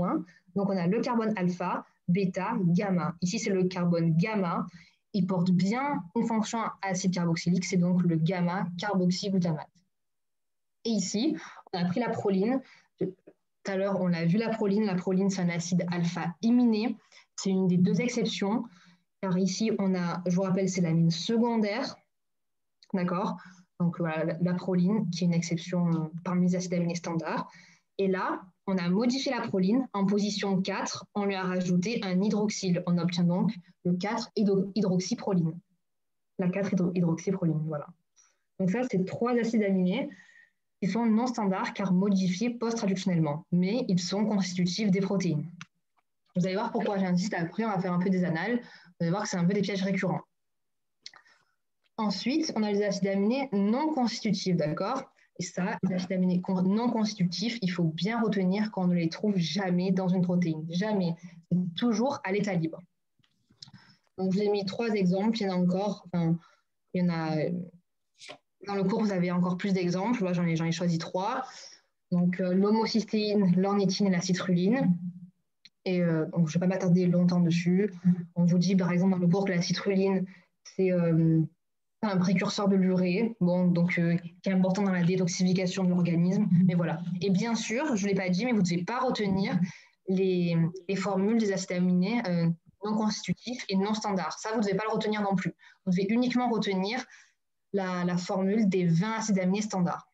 Donc, on a le carbone alpha, bêta, gamma. Ici, c'est le carbone gamma. Il porte bien une fonction acide carboxylique, c'est donc le gamma carboxyglutamate. Et ici, on a pris la proline. Tout à l'heure, on l'a vu, la proline. La proline, c'est un acide alpha iminé. C'est une des deux exceptions. Car ici, on a, je vous rappelle, c'est l'amine secondaire. D'accord? Donc, voilà, la proline, qui est une exception parmi les acides aminés standards. Et là, on a modifié la proline en position quatre, on lui a rajouté un hydroxyle. On obtient donc le quatre hydroxyproline. La quatre hydroxyproline, voilà. Donc ça, c'est trois acides aminés qui sont non standards car modifiés post-traductionnellement, mais ils sont constitutifs des protéines. Vous allez voir pourquoi j'insiste. Après, on va faire un peu des annales. Vous allez voir que c'est un peu des pièges récurrents. Ensuite, on a les acides aminés non constitutifs, d'accord? Et ça, les acides aminés non constitutifs, il faut bien retenir qu'on ne les trouve jamais dans une protéine. Jamais. C'est toujours à l'état libre. Donc, je vous ai mis trois exemples. Il y en a encore. Enfin, il y en a... Dans le cours, vous avez encore plus d'exemples. Moi, j'en ai, j'en ai choisi trois. Donc, euh, l'homocystéine, l'ornithine et la citrulline. Et euh, donc, je ne vais pas m'attarder longtemps dessus. On vous dit, par exemple, dans le cours que la citrulline, c'est... Euh, un précurseur de l'urée, bon, donc euh, qui est important dans la détoxification de l'organisme. Mais voilà. Et bien sûr, je ne l'ai pas dit, mais vous ne devez pas retenir les, les formules des acides aminés euh, non constitutifs et non standards. Ça, vous ne devez pas le retenir non plus. Vous devez uniquement retenir la, la formule des vingt acides aminés standards.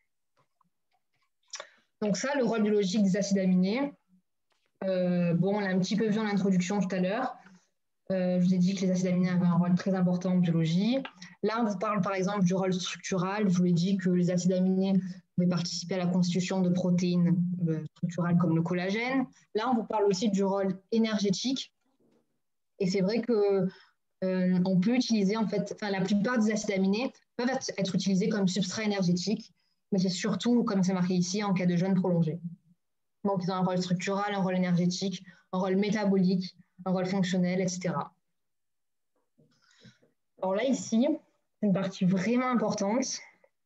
Donc ça, le rôle biologique des acides aminés, euh, bon, on l'a un petit peu vu en introduction tout à l'heure. Euh, je vous ai dit que les acides aminés avaient un rôle très important en biologie. Là, on vous parle par exemple du rôle structural. Je vous ai dit que les acides aminés pouvaient participer à la constitution de protéines euh, structurales comme le collagène. Là, on vous parle aussi du rôle énergétique. Et c'est vrai que euh, on peut utiliser, en fait, enfin, la plupart des acides aminés peuvent être, être utilisés comme substrat énergétique, mais c'est surtout, comme c'est marqué ici, en cas de jeûne prolongé. Donc, ils ont un rôle structural, un rôle énergétique, un rôle métabolique, un rôle fonctionnel, et cetera. Alors là, ici, c'est une partie vraiment importante.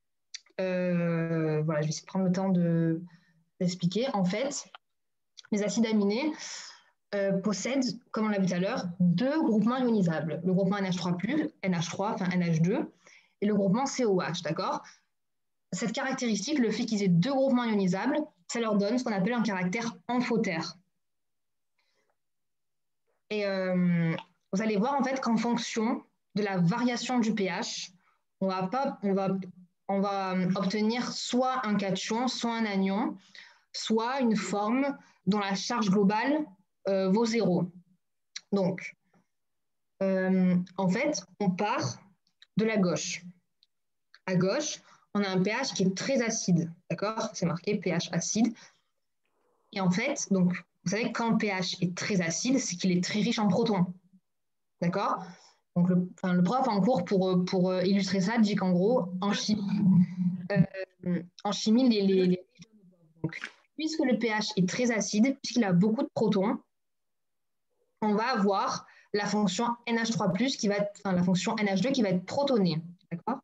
Euh, voilà, je vais essayer de prendre le temps de, d'expliquer. En fait, les acides aminés euh, possèdent, comme on l'a vu tout à l'heure, deux groupements ionisables. Le groupement N H trois plus, N H trois, enfin N H deux, et le groupement C O H, d'accord? Cette caractéristique, le fait qu'ils aient deux groupements ionisables, ça leur donne ce qu'on appelle un caractère amphotère. Et euh, vous allez voir en fait qu'en fonction de la variation du pH, on va, pas, on va, on va obtenir soit un cation, soit un anion, soit une forme dont la charge globale euh, vaut zéro. Donc, euh, en fait, on part de la gauche. À gauche, on a un pH qui est très acide, d'accord? C'est marqué pH acide. Et en fait, donc, vous savez, quand le pH est très acide, c'est qu'il est très riche en protons. D'accord? Donc, le, enfin, le prof en cours, pour, pour illustrer ça, dit qu'en gros, en chimie, euh, en chimie les, les, les... Donc, puisque le pH est très acide, puisqu'il a beaucoup de protons, on va avoir la fonction N H trois plus, qui va être, enfin, la fonction N H deux qui va être protonée. D'accord?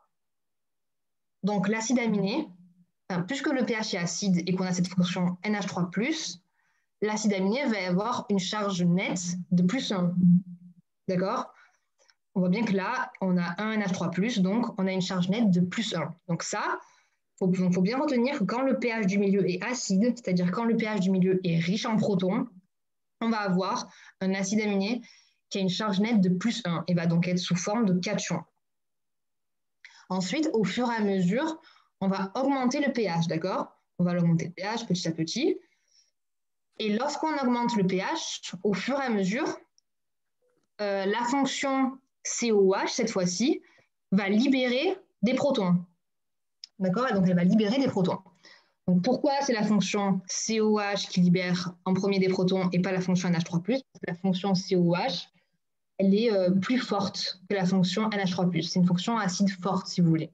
Donc, l'acide aminé, enfin, puisque le pH est acide et qu'on a cette fonction N H trois plus, l'acide aminé va avoir une charge nette de plus un. D'accord? On voit bien que là, on a un N H trois plus, donc on a une charge nette de plus un. Donc ça, il faut, faut bien retenir que quand le pH du milieu est acide, c'est-à-dire quand le pH du milieu est riche en protons, on va avoir un acide aminé qui a une charge nette de plus un et va donc être sous forme de cation. Ensuite, au fur et à mesure, on va augmenter le pH, d'accord? On va l'augmenter le pH petit à petit. Et lorsqu'on augmente le pH, au fur et à mesure, euh, la fonction C O H, cette fois-ci, va libérer des protons. D'accord? Donc, elle va libérer des protons. Donc, pourquoi c'est la fonction C O H qui libère en premier des protons et pas la fonction N H trois plus? Parce que la fonction C O H, elle est euh, plus forte que la fonction N H trois plus. C'est une fonction acide forte, si vous voulez.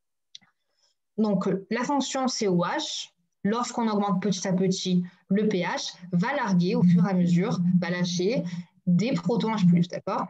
Donc, la fonction C O H, lorsqu'on augmente petit à petit le pH, va larguer au fur et à mesure, va lâcher des protons H plus, d'accord?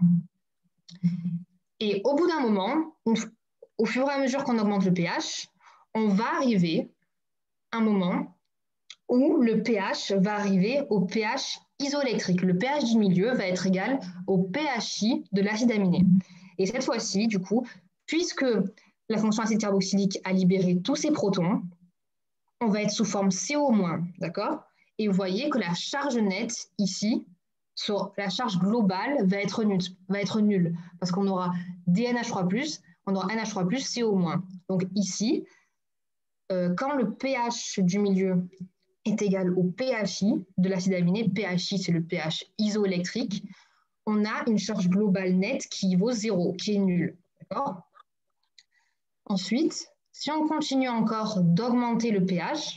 Et au bout d'un moment, au fur et à mesure qu'on augmente le pH, on va arriver à un moment où le pH va arriver au pH isoélectrique. Le pH du milieu va être égal au pHi de l'acide aminé. Et cette fois-ci, du coup, puisque la fonction acide carboxylique a libéré tous ses protons, on va être sous forme C O-, d'accord? Et vous voyez que la charge nette ici, sur la charge globale, va être nulle, va être nulle parce qu'on aura D N H trois plus, on aura N H trois plus, C O-. Donc ici, euh, quand le pH du milieu est égal au pHi de l'acide aminé, pHi c'est le pH isoélectrique, on a une charge globale nette qui vaut zéro, qui est nulle. D'accord? Ensuite, si on continue encore d'augmenter le pH,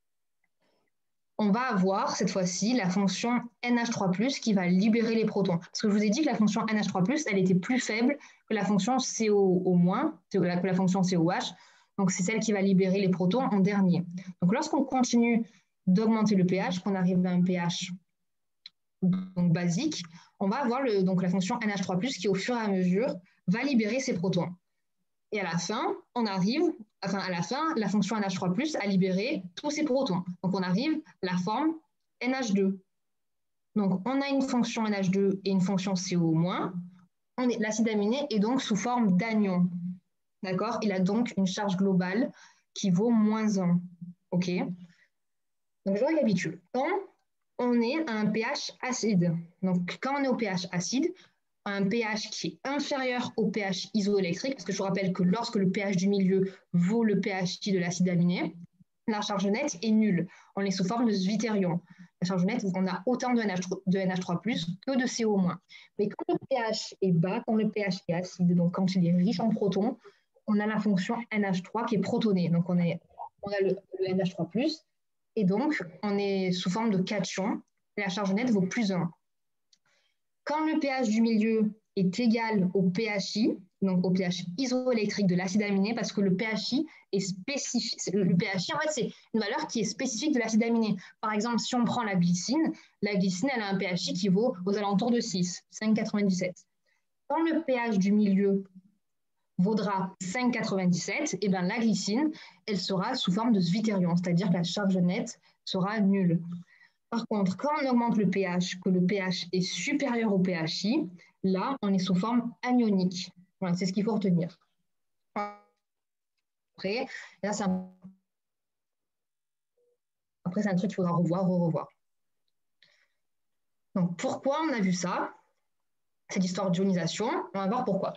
on va avoir cette fois-ci la fonction N H trois plus, qui va libérer les protons. Parce que je vous ai dit que la fonction N H trois plus, elle était plus faible que la fonction C O-, que la fonction C O H. Donc, c'est celle qui va libérer les protons en dernier. Donc, lorsqu'on continue d'augmenter le pH, qu'on arrive à un pH donc, basique, on va avoir le, donc, la fonction N H trois plus, qui, au fur et à mesure, va libérer ces protons. Et à la fin, on arrive, enfin à la fin, la fonction N H trois plus a libéré tous ses protons. Donc on arrive à la forme N H deux. Donc on a une fonction N H deux et une fonction C O-. L'acide aminé est donc sous forme d'anion. D'accord? Il a donc une charge globale qui vaut moins un. OK? Donc je récapitule. Quand on est à un pH acide, donc quand on est au pH acide, un pH qui est inférieur au pH isoélectrique, parce que je vous rappelle que lorsque le pH du milieu vaut le pHi de l'acide aminé, la charge nette est nulle. On est sous forme de zwitterion. La charge nette, on a autant de N H trois plus que de C O-. Mais quand le pH est bas, quand le pH est acide, donc quand il est riche en protons, on a la fonction N H trois qui est protonée. Donc on, est, on a le, le N H trois plus, et donc on est sous forme de cation, et la charge nette vaut plus un. Quand le pH du milieu est égal au pHi, donc au pH isoélectrique de l'acide aminé, parce que le pHi est spécifique. Le pHi, en fait, c'est une valeur qui est spécifique de l'acide aminé. Par exemple, si on prend la glycine, la glycine, elle a un pHi qui vaut aux alentours de six, cinq virgule quatre-vingt-dix-sept. Quand le pH du milieu vaudra cinq virgule quatre-vingt-dix-sept, et bien la glycine, elle sera sous forme de zwitterion, c'est-à-dire que la charge nette sera nulle. Par contre, quand on augmente le pH, que le pH est supérieur au pHi, là, on est sous forme anionique. Voilà, c'est ce qu'il faut retenir. Après, là, c'est un... Après, c'est un truc qu'il faudra revoir, re-revoir. Donc, pourquoi on a vu ça? Cette histoire d'ionisation, on va voir pourquoi.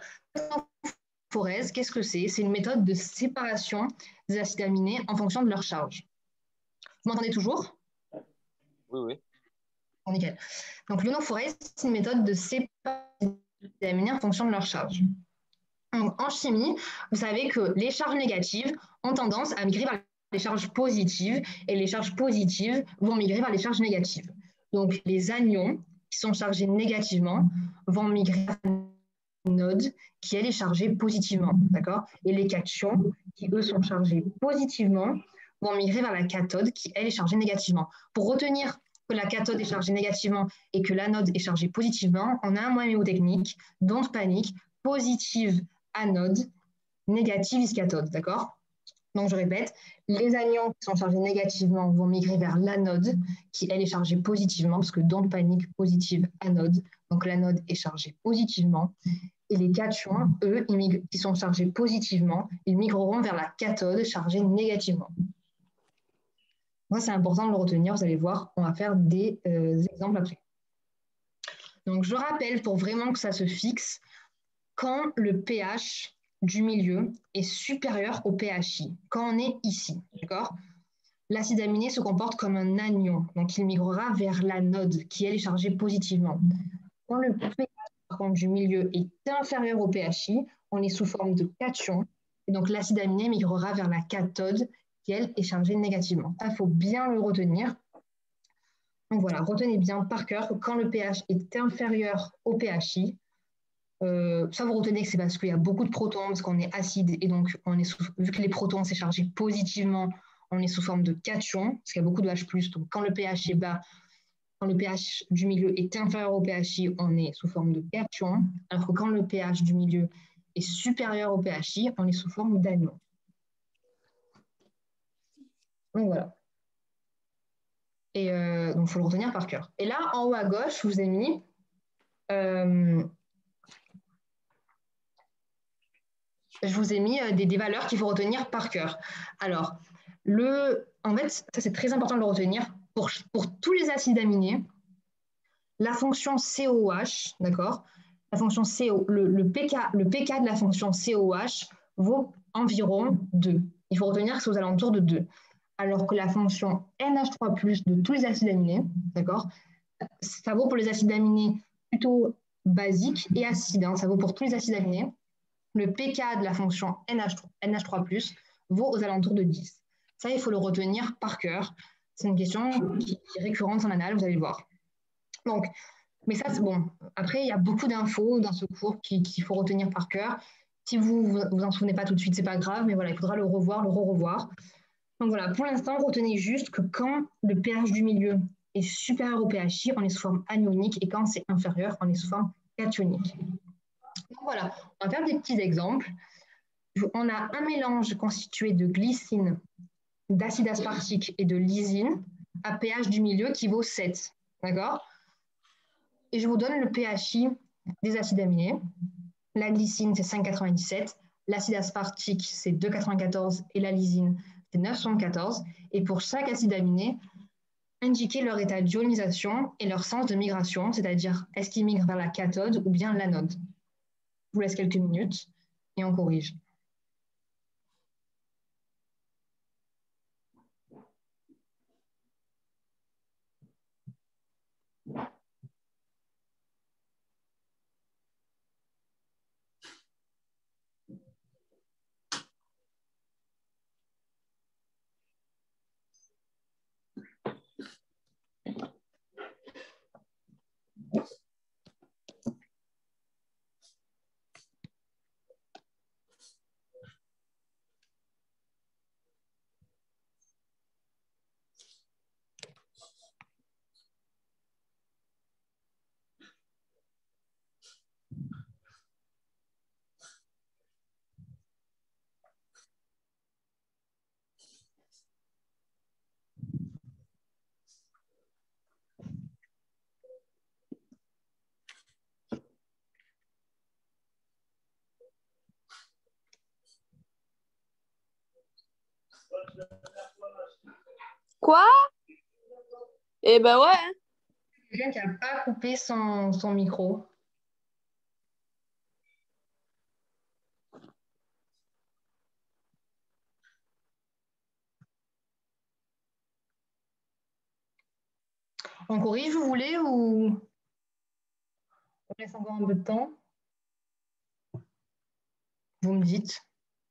Forez, qu'est-ce que c'est? C'est une méthode de séparation des acides aminés en fonction de leur charge. Vous m'entendez toujours? Oui, oui. Bon, nickel. Donc, l'ionophorèse, c'est une méthode de séparation des acides aminés en fonction de leur charge. Donc, en chimie, vous savez que les charges négatives ont tendance à migrer vers les charges positives et les charges positives vont migrer vers les charges négatives. Donc, les anions qui sont chargés négativement vont migrer vers l'anode qui, elle, est chargée positivement. D'accord? Et les cations qui, eux, sont chargés positivement vont migrer vers la cathode qui, elle, est chargée négativement. Pour retenir que la cathode est chargée négativement et que l'anode est chargée positivement, on a un mot mnémotechnique, don't panique, positive anode, négative is-cathode, d'accord? Donc, je répète, les anions qui sont chargés négativement vont migrer vers l'anode, qui, elle, est chargée positivement, parce que dans le panique, positive anode, donc l'anode est chargée positivement. Et les cations, eux, ils qui sont chargés positivement, ils migreront vers la cathode chargée négativement. Moi, c'est important de le retenir, vous allez voir, on va faire des euh, exemples après. Donc, je rappelle, pour vraiment que ça se fixe, quand le pH du milieu est supérieur au pHi, quand on est ici, d'accord? L'acide aminé se comporte comme un anion, donc il migrera vers l'anode qui, elle, est chargée positivement. Quand le pH par contre, du milieu est inférieur au pHi, on est sous forme de cation, et donc l'acide aminé migrera vers la cathode qui, elle, est chargée négativement. Ça, il faut bien le retenir. Donc voilà, retenez bien par cœur que quand le pH est inférieur au pHi, Euh, ça, vous retenez que c'est parce qu'il y a beaucoup de protons, parce qu'on est acide, et donc, on est sous, vu que les protons, c'est chargé positivement, on est sous forme de cation, parce qu'il y a beaucoup de H plus. Donc, quand le pH est bas, quand le pH du milieu est inférieur au pHi, on est sous forme de cation, alors que quand le pH du milieu est supérieur au pHi, on est sous forme d'anion. Donc, voilà. Et euh, donc, il faut le retenir par cœur. Et là, en haut à gauche, je vous ai mis euh, je vous ai mis euh, des, des valeurs qu'il faut retenir par cœur. Alors, le, en fait, ça c'est très important de le retenir. Pour, pour tous les acides aminés, la fonction C O H, d'accord, la fonction C O, le, le, pK, le pK de la fonction C O H vaut environ deux. Il faut retenir que c'est aux alentours de deux. Alors que la fonction N H trois plus de tous les acides aminés, d'accord, ça vaut pour les acides aminés plutôt basiques et acides, hein, ça vaut pour tous les acides aminés. Le pK de la fonction N H trois plus vaut aux alentours de dix. Ça, il faut le retenir par cœur. C'est une question qui est récurrente en anal, vous allez le voir. Donc, mais ça, c'est bon. Après, il y a beaucoup d'infos dans ce cours qu'il qu'il faut retenir par cœur. Si vous vous, vous en souvenez pas tout de suite, c'est pas grave, mais voilà, il faudra le revoir, le re-revoir. Donc voilà, pour l'instant, retenez juste que quand le pH du milieu est supérieur au pHi, on est sous forme anionique, et quand c'est inférieur, on est sous forme cationique. Donc voilà, on va faire des petits exemples. On a un mélange constitué de glycine, d'acide aspartique et de lysine à pH du milieu qui vaut sept. D'accord? Et je vous donne le pHi des acides aminés. La glycine, c'est cinq virgule quatre-vingt-dix-sept. L'acide aspartique, c'est deux virgule quatre-vingt-quatorze. Et la lysine, c'est neuf virgule soixante-quatorze. Et pour chaque acide aminé, indiquez leur état d'ionisation et leur sens de migration, c'est-à-dire est-ce qu'ils migrent vers la cathode ou bien l'anode. Je vous laisse quelques minutes et on corrige. Quoi? Eh ben ouais. Quelqu'un qui n'a pas coupé son, son micro. On corrige, vous voulez, ou on laisse encore un peu de temps? Vous me dites.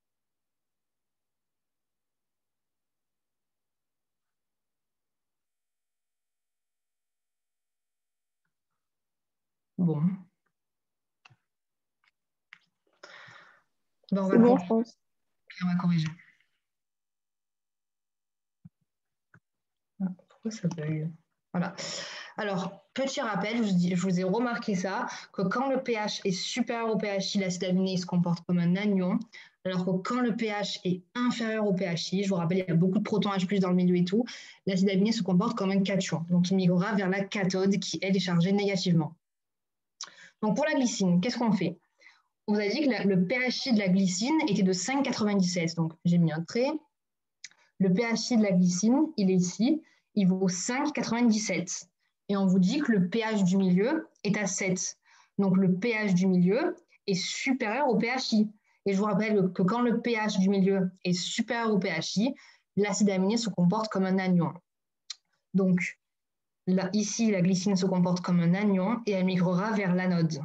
Bon. Ben, on va C'est bon, corriger. je pense. On va corriger. Pourquoi ça bug? Voilà. Alors, petit rappel, je vous, dis, je vous ai remarqué ça, que quand le pH est supérieur au pHi, l'acide aminé se comporte comme un anion, alors que quand le pH est inférieur au pHi, je vous rappelle, il y a beaucoup de protons H+ dans le milieu et tout, l'acide aminé se comporte comme un cation. Donc, il migrera vers la cathode qui, elle, est chargée négativement. Donc, pour la glycine, qu'est-ce qu'on fait? On vous a dit que la, le pHi de la glycine était de cinq virgule quatre-vingt-dix-sept. Donc, j'ai mis un trait. Le pHi de la glycine, il est ici, il vaut cinq virgule quatre-vingt-dix-sept. Et on vous dit que le pH du milieu est à sept. Donc, le pH du milieu est supérieur au pHi. Et je vous rappelle que quand le pH du milieu est supérieur au pHi, l'acide aminé se comporte comme un anion. Donc, là, ici, la glycine se comporte comme un anion et elle migrera vers l'anode.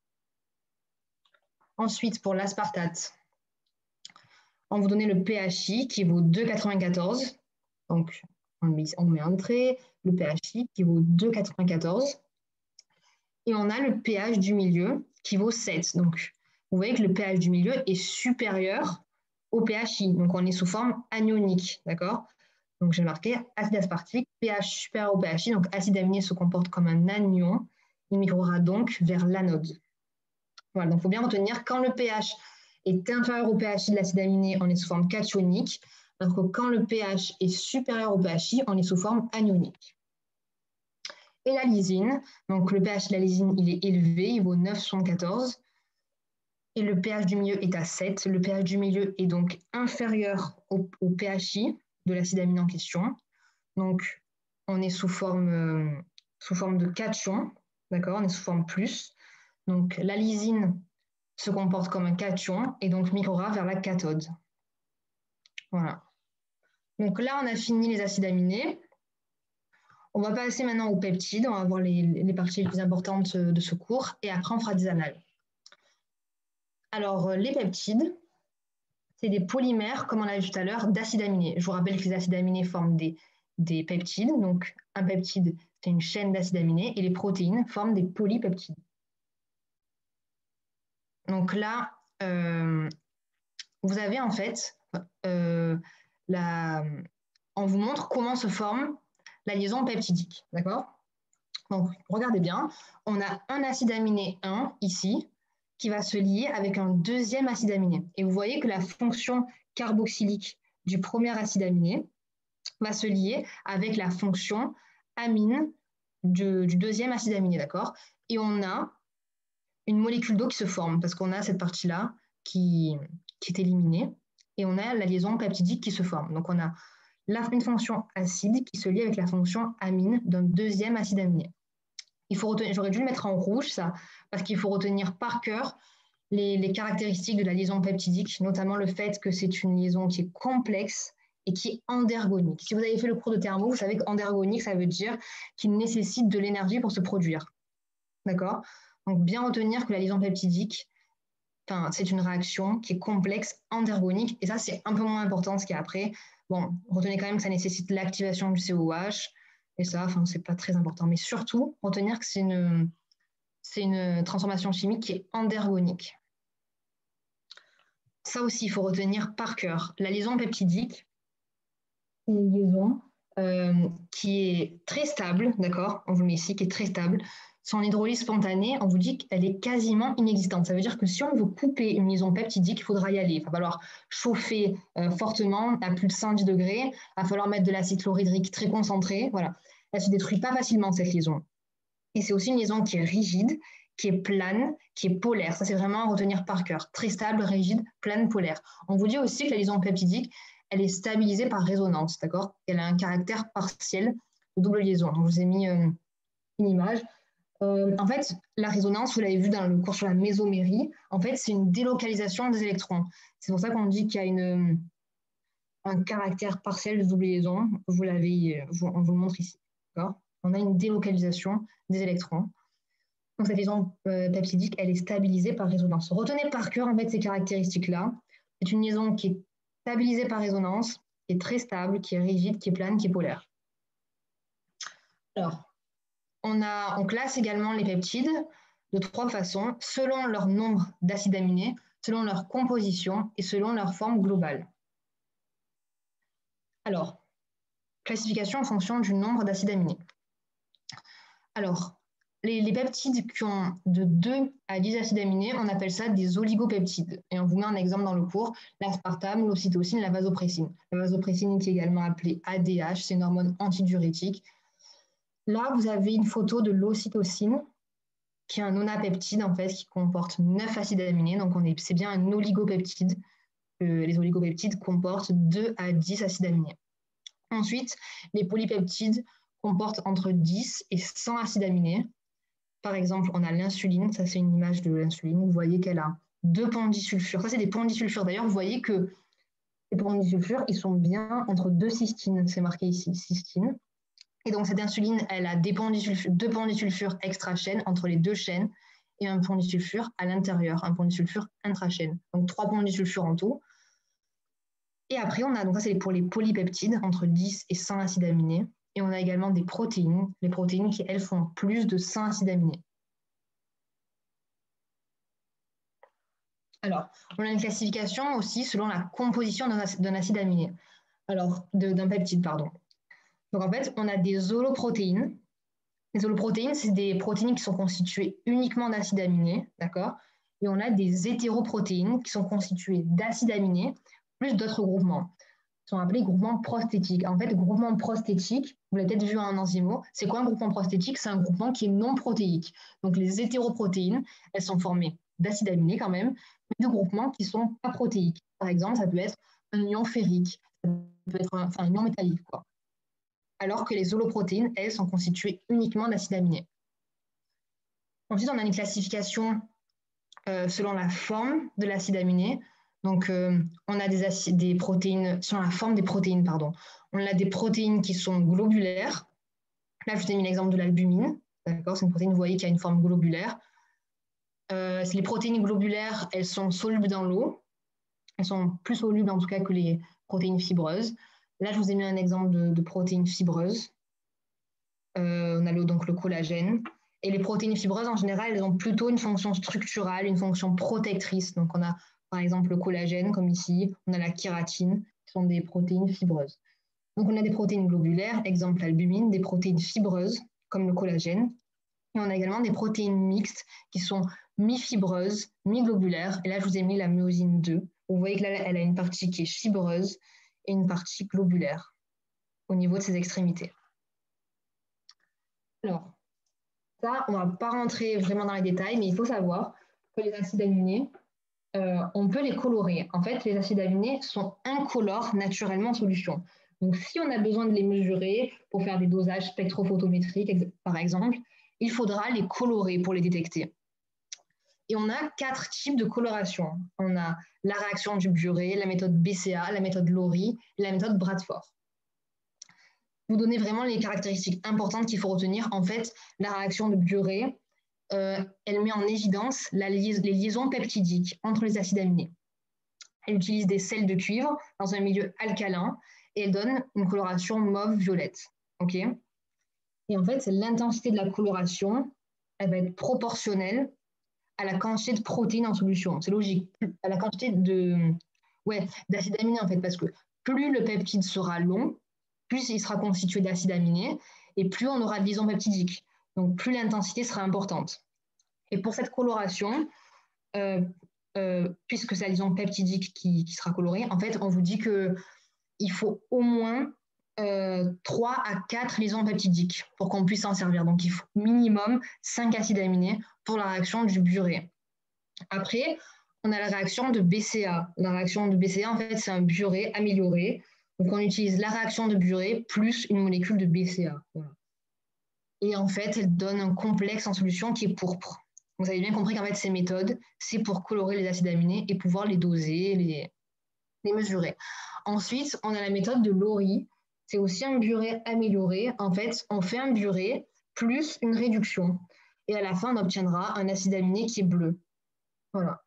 Ensuite, pour l'aspartate, on vous donne le pHi qui vaut deux virgule quatre-vingt-quatorze. Donc, on met, on met un trait, le pHi qui vaut deux virgule quatre-vingt-quatorze. Et on a le pH du milieu qui vaut sept. Donc, vous voyez que le pH du milieu est supérieur au pHi. Donc, on est sous forme anionique. D'accord? Donc, j'ai marqué acide aspartique, pH supérieur au pHi. Donc, acide aminé se comporte comme un anion. Il migrera donc vers l'anode. Voilà, donc il faut bien retenir, quand le pH est inférieur au pHi de l'acide aminé, on est sous forme cationique, alors que quand le pH est supérieur au pHi, on est sous forme anionique. et la lysine. Donc, le pH de la lysine, il est élevé, il vaut neuf virgule soixante-quatorze. Et le pH du milieu est à sept. Le pH du milieu est donc inférieur au, au pHi de l'acide aminé en question. Donc, on est sous forme, euh, sous forme de cation, d'accord? On est sous forme plus. Donc, la lysine se comporte comme un cation et donc migrera vers la cathode. Voilà. Donc là, on a fini les acides aminés. On va passer maintenant aux peptides. On va voir les, les parties les plus importantes de ce cours et après, on fera des annales. Alors, les peptides, c'est des polymères, comme on l'a vu tout à l'heure, d'acides aminés. Je vous rappelle que les acides aminés forment des, des peptides. Donc, un peptide, c'est une chaîne d'acides aminés et les protéines forment des polypeptides. Donc là, euh, vous avez en fait, euh, la... on vous montre comment se forme la liaison peptidique. D'accord? Donc, regardez bien, on a un acide aminé un ici, qui va se lier avec un deuxième acide aminé. Et vous voyez que la fonction carboxylique du premier acide aminé va se lier avec la fonction amine du, du deuxième acide aminé, d'accord? Et on a une molécule d'eau qui se forme, parce qu'on a cette partie-là qui, qui est éliminée, et on a la liaison peptidique qui se forme. Donc on a la, une fonction acide qui se lie avec la fonction amine d'un deuxième acide aminé. Il faut retenir, j'aurais dû le mettre en rouge, ça, parce qu'il faut retenir par cœur les, les caractéristiques de la liaison peptidique, notamment le fait que c'est une liaison qui est complexe et qui est endergonique. Si vous avez fait le cours de thermo, vous savez qu'endergonique, ça veut dire qu'il nécessite de l'énergie pour se produire. D'accord? Donc, bien retenir que la liaison peptidique, c'est une réaction qui est complexe, endergonique, et ça, c'est un peu moins important ce qu'il y a après. Bon, retenez quand même que ça nécessite l'activation du C O H, et ça, enfin, c'est pas très important. Mais surtout, retenir que c'est une, c'est une transformation chimique qui est endergonique. Ça aussi, il faut retenir par cœur. La liaison peptidique, c'est une liaison euh, qui est très stable, d'accord? On vous le met ici, qui est très stable. Son hydrolyse spontanée, on vous dit qu'elle est quasiment inexistante. Ça veut dire que si on veut couper une liaison peptidique, il faudra y aller. Il va falloir chauffer euh, fortement à plus de cent dix degrés. Il va falloir mettre de l'acide chlorhydrique très concentré. Voilà. Elle ne se détruit pas facilement, cette liaison. Et c'est aussi une liaison qui est rigide, qui est plane, qui est polaire. Ça, c'est vraiment à retenir par cœur. Très stable, rigide, plane, polaire. On vous dit aussi que la liaison peptidique, elle est stabilisée par résonance, d'accord? Elle a un caractère partiel de double liaison. Je vous ai mis euh, une image. Euh, en fait, la résonance, vous l'avez vu dans le cours sur la mésomérie, en fait, c'est une délocalisation des électrons. C'est pour ça qu'on dit qu'il y a une, un caractère partiel de double liaison. Vous l'avez, on vous le montre ici. On a une délocalisation des électrons. Donc, cette liaison euh, peptidique, elle est stabilisée par résonance. Retenez par cœur, en fait, ces caractéristiques-là. C'est une liaison qui est stabilisée par résonance, qui est très stable, qui est rigide, qui est plane, qui est polaire. Alors, On, a, on classe également les peptides de trois façons, selon leur nombre d'acides aminés, selon leur composition et selon leur forme globale. Alors, classification en fonction du nombre d'acides aminés. Alors, les, les peptides qui ont de deux à dix acides aminés, on appelle ça des oligopeptides. Et on vous met un exemple dans le cours, l'aspartame, l'ocytocine, la vasopressine. La vasopressine qui est également appelée A D H, c'est une hormone antidiurétique. Là, vous avez une photo de l'ocytocine, qui est un onapeptide, en fait, qui comporte neuf acides aminés. Donc, c'est bien un oligopeptide. Euh, les oligopeptides comportent deux à dix acides aminés. Ensuite, les polypeptides comportent entre dix et cent acides aminés. Par exemple, on a l'insuline. Ça, c'est une image de l'insuline. Vous voyez qu'elle a deux ponts disulfures. Ça, c'est des ponts disulfures. D'ailleurs, vous voyez que les ponts disulfures, ils sont bien entre deux cystines. C'est marqué ici, cystine. Et donc, cette insuline, elle a des ponts disulfure, deux ponts disulfure extra-chaîne entre les deux chaînes et un pont disulfure à l'intérieur, un pont disulfure intra-chaîne. Donc, trois ponts disulfure en tout. Et après, on a, donc ça, c'est pour les polypeptides, entre dix et cent acides aminés. Et on a également des protéines, les protéines qui, elles, font plus de cent acides aminés. Alors, on a une classification aussi selon la composition d'un acide aminé. Alors, d'un peptide, pardon. Donc, en fait, on a des holoprotéines. Les holoprotéines, c'est des protéines qui sont constituées uniquement d'acides aminés, d'accord? Et on a des hétéroprotéines qui sont constituées d'acides aminés plus d'autres groupements. sont appelés groupements prostétiques. En fait, groupement prostétique, vous l'avez peut-être vu en enzymo, c'est quoi un groupement prostétique? C'est un groupement qui est non protéique. Donc, les hétéroprotéines, elles sont formées d'acides aminés quand même, mais de groupements qui ne sont pas protéiques. Par exemple, ça peut être un ion ferrique, ça peut être un, enfin, un ion métallique, quoi. Alors que les holoprotéines, elles, sont constituées uniquement d'acides aminés. Ensuite, on a une classification euh, selon la forme de l'acide aminé. Donc, euh, on a des, acides, des protéines, selon la forme des protéines, pardon. On a des protéines qui sont globulaires. Là, je vous ai mis l'exemple de l'albumine. D'accord, c'est une protéine, vous voyez, qui a une forme globulaire. Euh, les protéines globulaires, elles sont solubles dans l'eau. Elles sont plus solubles, en tout cas, que les protéines fibreuses. Là, je vous ai mis un exemple de, de protéines fibreuses. Euh, on a le, donc le collagène. Et les protéines fibreuses, en général, elles ont plutôt une fonction structurale, une fonction protectrice. Donc, on a, par exemple, le collagène, comme ici. On a la kératine, qui sont des protéines fibreuses. Donc, on a des protéines globulaires, exemple l'albumine, des protéines fibreuses, comme le collagène. Et on a également des protéines mixtes, qui sont mi-fibreuses, mi-globulaires. Et là, je vous ai mis la myosine deux. Vous voyez que là, elle a une partie qui est fibreuse et une partie globulaire au niveau de ses extrémités. Alors, ça, on ne va pas rentrer vraiment dans les détails, mais il faut savoir que les acides aminés, euh, on peut les colorer. En fait, les acides aminés sont incolores naturellement en solution. Donc, si on a besoin de les mesurer pour faire des dosages spectrophotométriques, par exemple, il faudra les colorer pour les détecter. Et on a quatre types de coloration. On a la réaction du Buret, la méthode B C A, la méthode Lowry et la méthode Bradford. Vous donnez vraiment les caractéristiques importantes qu'il faut retenir. En fait, la réaction de Buret, euh, elle met en évidence la lis les liaisons peptidiques entre les acides aminés. Elle utilise des sels de cuivre dans un milieu alcalin et elle donne une coloration mauve-violette. Okay, et en fait, l'intensité de la coloration, elle va être proportionnelle à la quantité de protéines en solution. C'est logique. À la quantité de, ouais, d'acides aminés, en fait, parce que plus le peptide sera long, plus il sera constitué d'acides aminés, et plus on aura de liaisons peptidiques. Donc, plus l'intensité sera importante. Et pour cette coloration, euh, euh, puisque c'est la liaison peptidique qui, qui sera colorée, en fait, on vous dit qu'il faut au moins euh, trois à quatre liaisons peptidiques pour qu'on puisse s'en servir. Donc, il faut minimum cinq acides aminés pour la réaction du Buret. Après, on a la réaction de B C A. La réaction de B C A, en fait, c'est un Buret amélioré. Donc, on utilise la réaction de Buret plus une molécule de B C A. Voilà. Et en fait, elle donne un complexe en solution qui est pourpre. Vous avez bien compris qu'en fait, ces méthodes, c'est pour colorer les acides aminés et pouvoir les doser, les, les mesurer. Ensuite, on a la méthode de Lowry. C'est aussi un Buret amélioré. En fait, on fait un Buret plus une réduction. Et à la fin, on obtiendra un acide aminé qui est bleu. Voilà.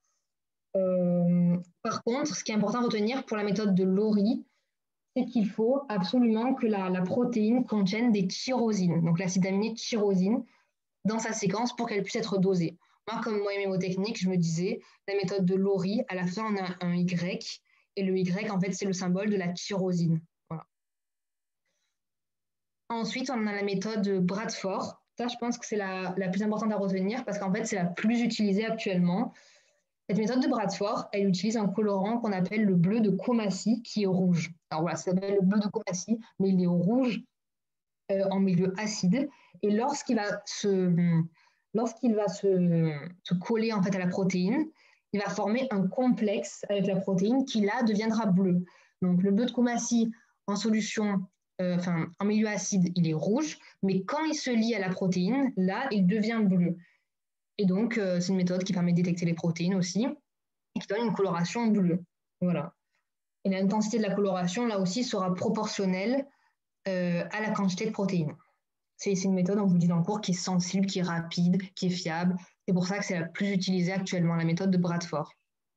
Euh, par contre, ce qui est important à retenir pour la méthode de Lowry, c'est qu'il faut absolument que la, la protéine contienne des tyrosines, donc l'acide aminé tyrosine, dans sa séquence pour qu'elle puisse être dosée. Moi, comme moyen mémotechnique, je me disais, la méthode de Lowry, à la fin, on a un Y, et le Y, en fait, c'est le symbole de la tyrosine. Voilà. Ensuite, on a la méthode Bradford. Ça, je pense que c'est la, la plus importante à retenir parce qu'en fait, c'est la plus utilisée actuellement. Cette méthode de Bradford, elle utilise un colorant qu'on appelle le bleu de Comassi, qui est rouge. Alors voilà, ça s'appelle le bleu de Comassi, mais il est rouge euh, en milieu acide. Et lorsqu'il va se, lorsqu'il va se, se coller en fait à la protéine, il va former un complexe avec la protéine qui là deviendra bleu. Donc le bleu de Comassi en solution, euh, enfin en milieu acide, il est rouge, mais quand il se lie à la protéine, là, il devient bleu. Et donc, euh, c'est une méthode qui permet de détecter les protéines aussi et qui donne une coloration bleue. Voilà. Et l'intensité de la coloration, là aussi, sera proportionnelle euh, à la quantité de protéines. C'est une méthode, on vous dit dans le cours, qui est sensible, qui est rapide, qui est fiable. C'est pour ça que c'est la plus utilisée actuellement, la méthode de Bradford.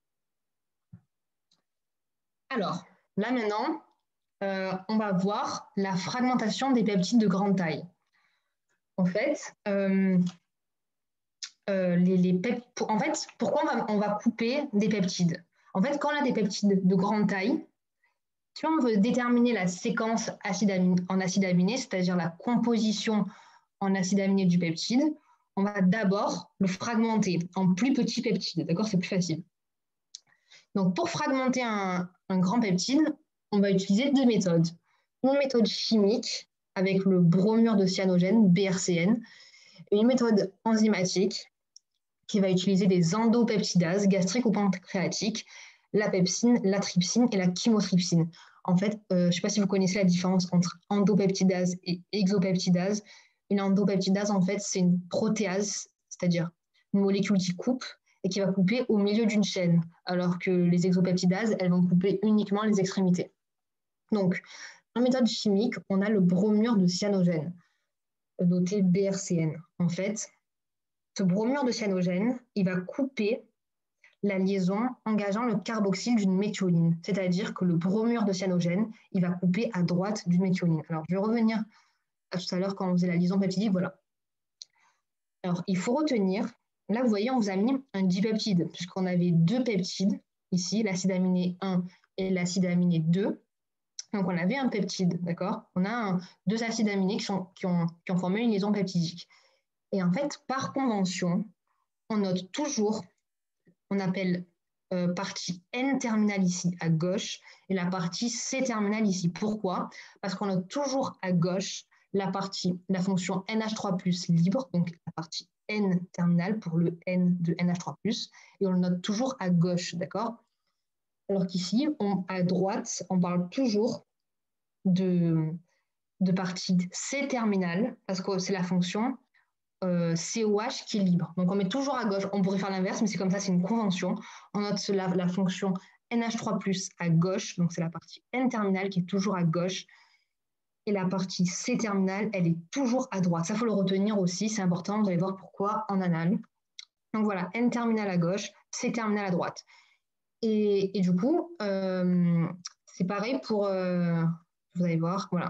Alors, là maintenant, euh, on va voir la fragmentation des peptides de grande taille. En fait, euh, Euh, les, les pep... en fait, pourquoi on va, on va couper des peptides? En fait, quand on a des peptides de grande taille, si on veut déterminer la séquence acide aminé, en acide aminé, c'est-à-dire la composition en acide aminé du peptide, on va d'abord le fragmenter en plus petits peptides. D'accord? C'est plus facile. Donc, pour fragmenter un, un grand peptide, on va utiliser deux méthodes. Une méthode chimique avec le bromure de cyanogène, B R C N, et une méthode enzymatique qui va utiliser des endopeptidases gastriques ou pancréatiques, la pepsine, la trypsine et la chymotrypsine. En fait, euh, je ne sais pas si vous connaissez la différence entre endopeptidase et exopeptidase. Une endopeptidase, en fait, c'est une protéase, c'est-à-dire une molécule qui coupe et qui va couper au milieu d'une chaîne, alors que les exopeptidases, elles vont couper uniquement les extrémités. Donc, en méthode chimique, on a le bromure de cyanogène, noté B R C N. En fait, ce bromure de cyanogène, il va couper la liaison engageant le carboxyle d'une méthionine, c'est-à-dire que le bromure de cyanogène, il va couper à droite d'une méthionine. Alors, je vais revenir à tout à l'heure quand on faisait la liaison peptidique, voilà. Alors, il faut retenir, là, vous voyez, on vous a mis un dipeptide, puisqu'on avait deux peptides, ici, l'acide aminé un et l'acide aminé deux. Donc, on avait un peptide, d'accord? On a un, deux acides aminés qui, sont, qui, ont, qui ont formé une liaison peptidique. Et en fait, par convention, on note toujours, on appelle euh, partie N-terminale ici à gauche et la partie C-terminale ici. Pourquoi? Parce qu'on note toujours à gauche la partie, la fonction N H trois plus libre, donc la partie N-terminale pour le N de N H trois plus, et on le note toujours à gauche, d'accord? Alors qu'ici, à droite, on parle toujours de, de partie C-terminale, parce que c'est la fonction Euh, C O H qui est libre. Donc on met toujours à gauche. On pourrait faire l'inverse, mais c'est comme ça, c'est une convention. On note la, la fonction N H trois plus à gauche, donc c'est la partie N-terminale qui est toujours à gauche. Et la partie C-terminale, elle est toujours à droite. Ça, il faut le retenir aussi, c'est important. Vous allez voir pourquoi en anal. Donc voilà, N-terminale à gauche, C-terminale à droite. Et, et du coup, euh, c'est pareil pour... Euh, vous allez voir, voilà.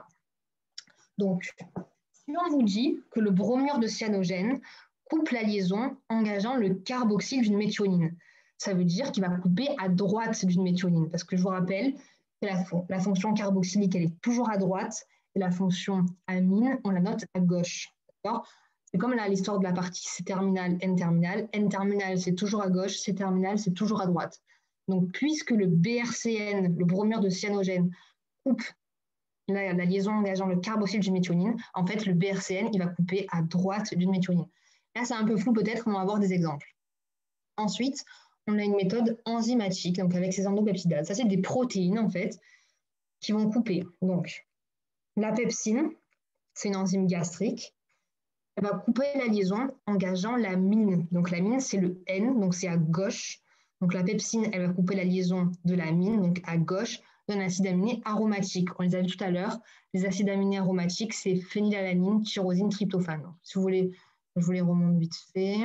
Donc, si on vous dit que le bromure de cyanogène coupe la liaison engageant le carboxyle d'une méthionine, ça veut dire qu'il va couper à droite d'une méthionine. Parce que je vous rappelle que la, la fonction carboxylique, elle est toujours à droite, et la fonction amine, on la note à gauche. C'est comme là l'histoire de la partie C-terminale, N-terminale. N-terminale, c'est toujours à gauche, C-terminale, c'est toujours à droite. Donc, puisque le B R C N, le bromure de cyanogène, coupe La, la liaison engageant le carboxyle d'une méthionine, en fait, le B R C N, il va couper à droite d'une méthionine. Là, c'est un peu flou peut-être, mais on va avoir des exemples. Ensuite, on a une méthode enzymatique, donc avec ces endopeptidases. Ça, c'est des protéines, en fait, qui vont couper. Donc, la pepsine, c'est une enzyme gastrique. Elle va couper la liaison engageant la mine. Donc, la mine, c'est le N, donc c'est à gauche. Donc, la pepsine, elle va couper la liaison de la mine, donc à gauche, d'un acide aminé aromatique. On les a vu tout à l'heure. Les acides aminés aromatiques, c'est phénylalanine, tyrosine, tryptophane. Donc, si vous voulez, je vous les remonte vite fait.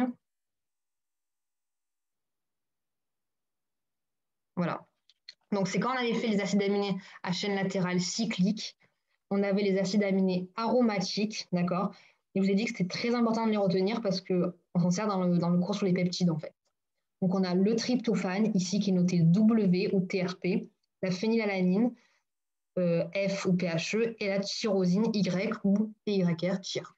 Voilà. Donc, c'est quand on avait fait les acides aminés à chaîne latérale cyclique, on avait les acides aminés aromatiques, d'accord? Et je vous ai dit que c'était très important de les retenir parce qu'on s'en sert dans le, dans le cours sur les peptides, en fait. Donc, on a le tryptophane, ici, qui est noté W ou T R P, la phénylalanine, euh, F ou P H E, et la tyrosine, Y ou P Y R, tyr.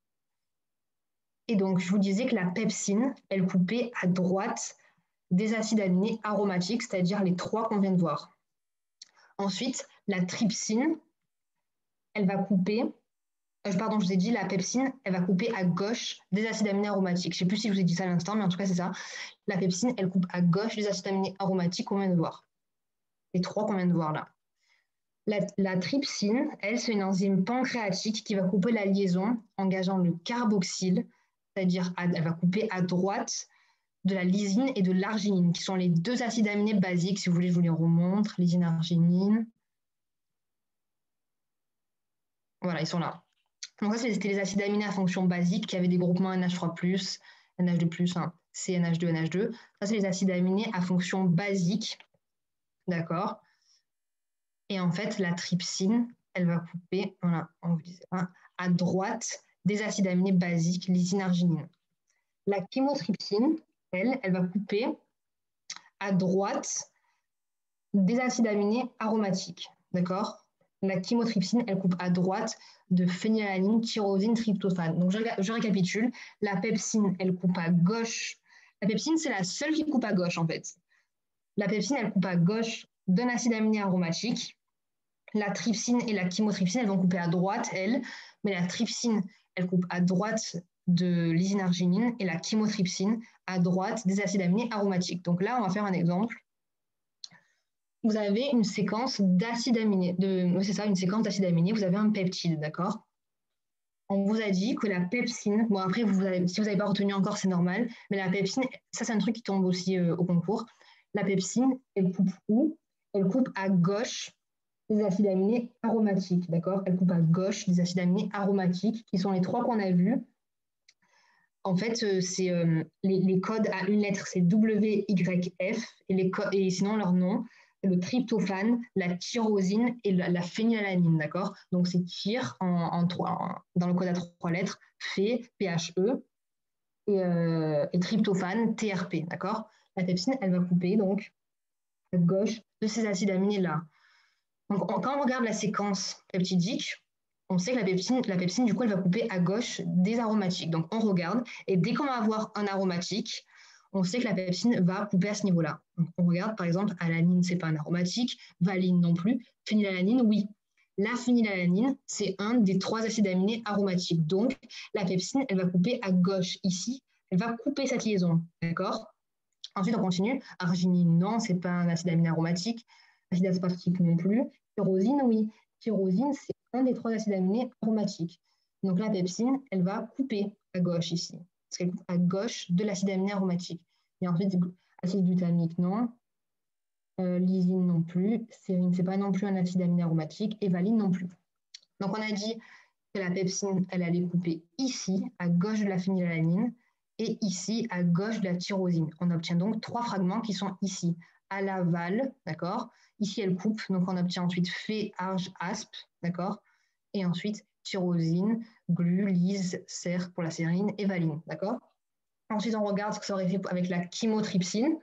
Et donc, je vous disais que la pepsine, elle coupait à droite des acides aminés aromatiques, c'est-à-dire les trois qu'on vient de voir. Ensuite, la trypsine, elle va couper, euh, pardon, je vous ai dit, la pepsine, elle va couper à gauche des acides aminés aromatiques. Je ne sais plus si je vous ai dit ça à l'instant, mais en tout cas, c'est ça. La pepsine, elle coupe à gauche des acides aminés aromatiques qu'on vient de voir. Les trois qu'on vient de voir là. La, la trypsine, elle, c'est une enzyme pancréatique qui va couper la liaison engageant le carboxyle, c'est-à-dire elle va couper à droite de la lysine et de l'arginine, qui sont les deux acides aminés basiques. Si vous voulez, je vous les remontre. Lysine, arginine. Voilà, ils sont là. Donc ça, c'était les acides aminés à fonction basique qui avaient des groupements N H trois plus, N H deux plus, hein, C N H deux, N H deux. Ça, c'est les acides aminés à fonction basique. D'accord? Et en fait, la trypsine, elle va couper, voilà, on vous disait, hein, à droite des acides aminés basiques, lysine, arginine. La chymotrypsine, elle, elle va couper à droite des acides aminés aromatiques. D'accord? La chymotrypsine, elle coupe à droite de phénylalanine, tyrosine, tryptophane. Donc, je, je récapitule. La pepsine, elle coupe à gauche. La pepsine, c'est la seule qui coupe à gauche, en fait. La pepsine, elle coupe à gauche d'un acide aminé aromatique. La trypsine et la chymotrypsine, elles vont couper à droite, elles, mais la trypsine, elle coupe à droite de lysine-arginine et la chymotrypsine à droite des acides aminés aromatiques. Donc là, on va faire un exemple. Vous avez une séquence d'acides aminés, de, c'est ça, une séquence d'acides aminés, vous avez un peptide, d'accord? On vous a dit que la pepsine, bon après, vous avez, si vous n'avez pas retenu encore, c'est normal, mais la pepsine, ça c'est un truc qui tombe aussi euh, au concours. La pepsine, elle coupe où? Elle coupe à gauche des acides aminés aromatiques, d'accord? Elle coupe à gauche des acides aminés aromatiques, qui sont les trois qu'on a vus. En fait, euh, c'est euh, les, les codes à une lettre, c'est W, Y, F, et, les et sinon leur nom, le tryptophane, la tyrosine et la, la phénylalanine, d'accord? Donc c'est tyr en, en, en, dans le code à trois lettres, Phe, P H E, et, euh, et tryptophane, T R P, d'accord? La pepsine, elle va couper donc à gauche de ces acides aminés-là. Donc on, quand on regarde la séquence peptidique, on sait que la pepsine, la pepsine, du coup, elle va couper à gauche des aromatiques. Donc on regarde, et dès qu'on va avoir un aromatique, on sait que la pepsine va couper à ce niveau-là. Donc, on regarde, par exemple, alanine, ce n'est pas un aromatique, valine non plus, phénylalanine, oui. La phénylalanine, c'est un des trois acides aminés aromatiques. Donc, la pepsine, elle va couper à gauche ici. Elle va couper cette liaison, d'accord? Ensuite, on continue. Arginine, non, ce n'est pas un acide aminé aromatique. Acide aspartique non plus. Tyrosine, oui. Tyrosine, c'est un des trois acides aminés aromatiques. Donc, la pepsine, elle va couper à gauche ici, parce qu'elle coupe à gauche de l'acide aminé aromatique. Et ensuite, acide glutamique, non. Euh, lysine non plus. Sérine, ce n'est pas non plus un acide aminé aromatique. Et valine non plus. Donc, on a dit que la pepsine, elle allait couper ici, à gauche de la phénylalanine, et ici, à gauche de la tyrosine. On obtient donc trois fragments qui sont ici, à l'aval, d'accord? Ici, elle coupe, donc on obtient ensuite Phe, arge, aspe, d'accord? Et ensuite, tyrosine, glu, lyse, ser pour la sérine et valine, d'accord? Ensuite, on regarde ce que ça aurait fait avec la chymotrypsine.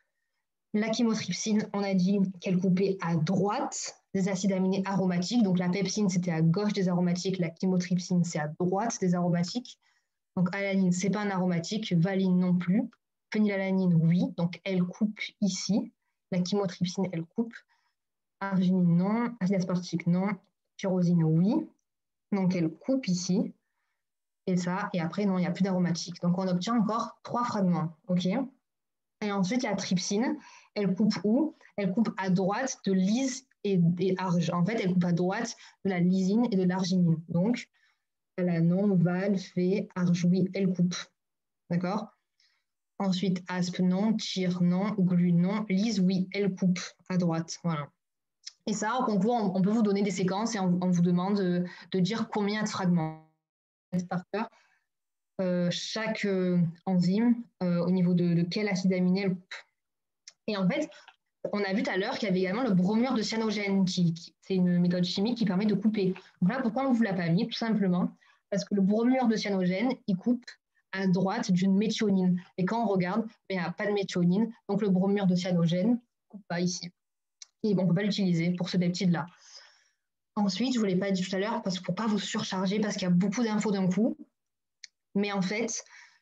La chymotrypsine, on a dit qu'elle coupait à droite des acides aminés aromatiques. Donc la pepsine, c'était à gauche des aromatiques. La chymotrypsine, c'est à droite des aromatiques. Donc alanine, ce n'est pas un aromatique. Valine non plus. Phénylalanine, oui. Donc elle coupe ici. La chymotrypsine, elle coupe. Arginine, non. Acide aspartique, non. Tyrosine, oui. Donc elle coupe ici. Et ça, et après, non, il n'y a plus d'aromatique. Donc on obtient encore trois fragments. OK? Et ensuite, la trypsine, elle coupe où? Elle coupe à droite de lyse et, et arge. En fait, elle coupe à droite de la lysine et de l'arginine. Donc, elle a non, val, fait, arge, oui, elle coupe. D'accord? Ensuite, aspe, non, tyr, non, glu, non, lyse, oui, elle coupe à droite. Voilà. Et ça, au concours, on, on peut vous donner des séquences et on, on vous demande de, de dire combien de fragments par cœur. Euh, chaque euh, enzyme, euh, au niveau de, de quel acide aminé elle coupe. Et en fait, on a vu tout à l'heure qu'il y avait également le bromure de cyanogène, qui, qui, c'est une méthode chimique qui permet de couper. Donc là, pourquoi on ne vous l'a pas mis? Tout simplement parce que le bromure de cyanogène, il coupe à droite d'une méthionine. Et quand on regarde, il n'y a pas de méthionine, donc le bromure de cyanogène ne coupe pas ici. Et bon, on ne peut pas l'utiliser pour ce peptide-là. Ensuite, je ne vous l'ai pas dit tout à l'heure, parce qu'il ne faut pas vous surcharger, parce qu'il y a beaucoup d'infos d'un coup. Mais en fait,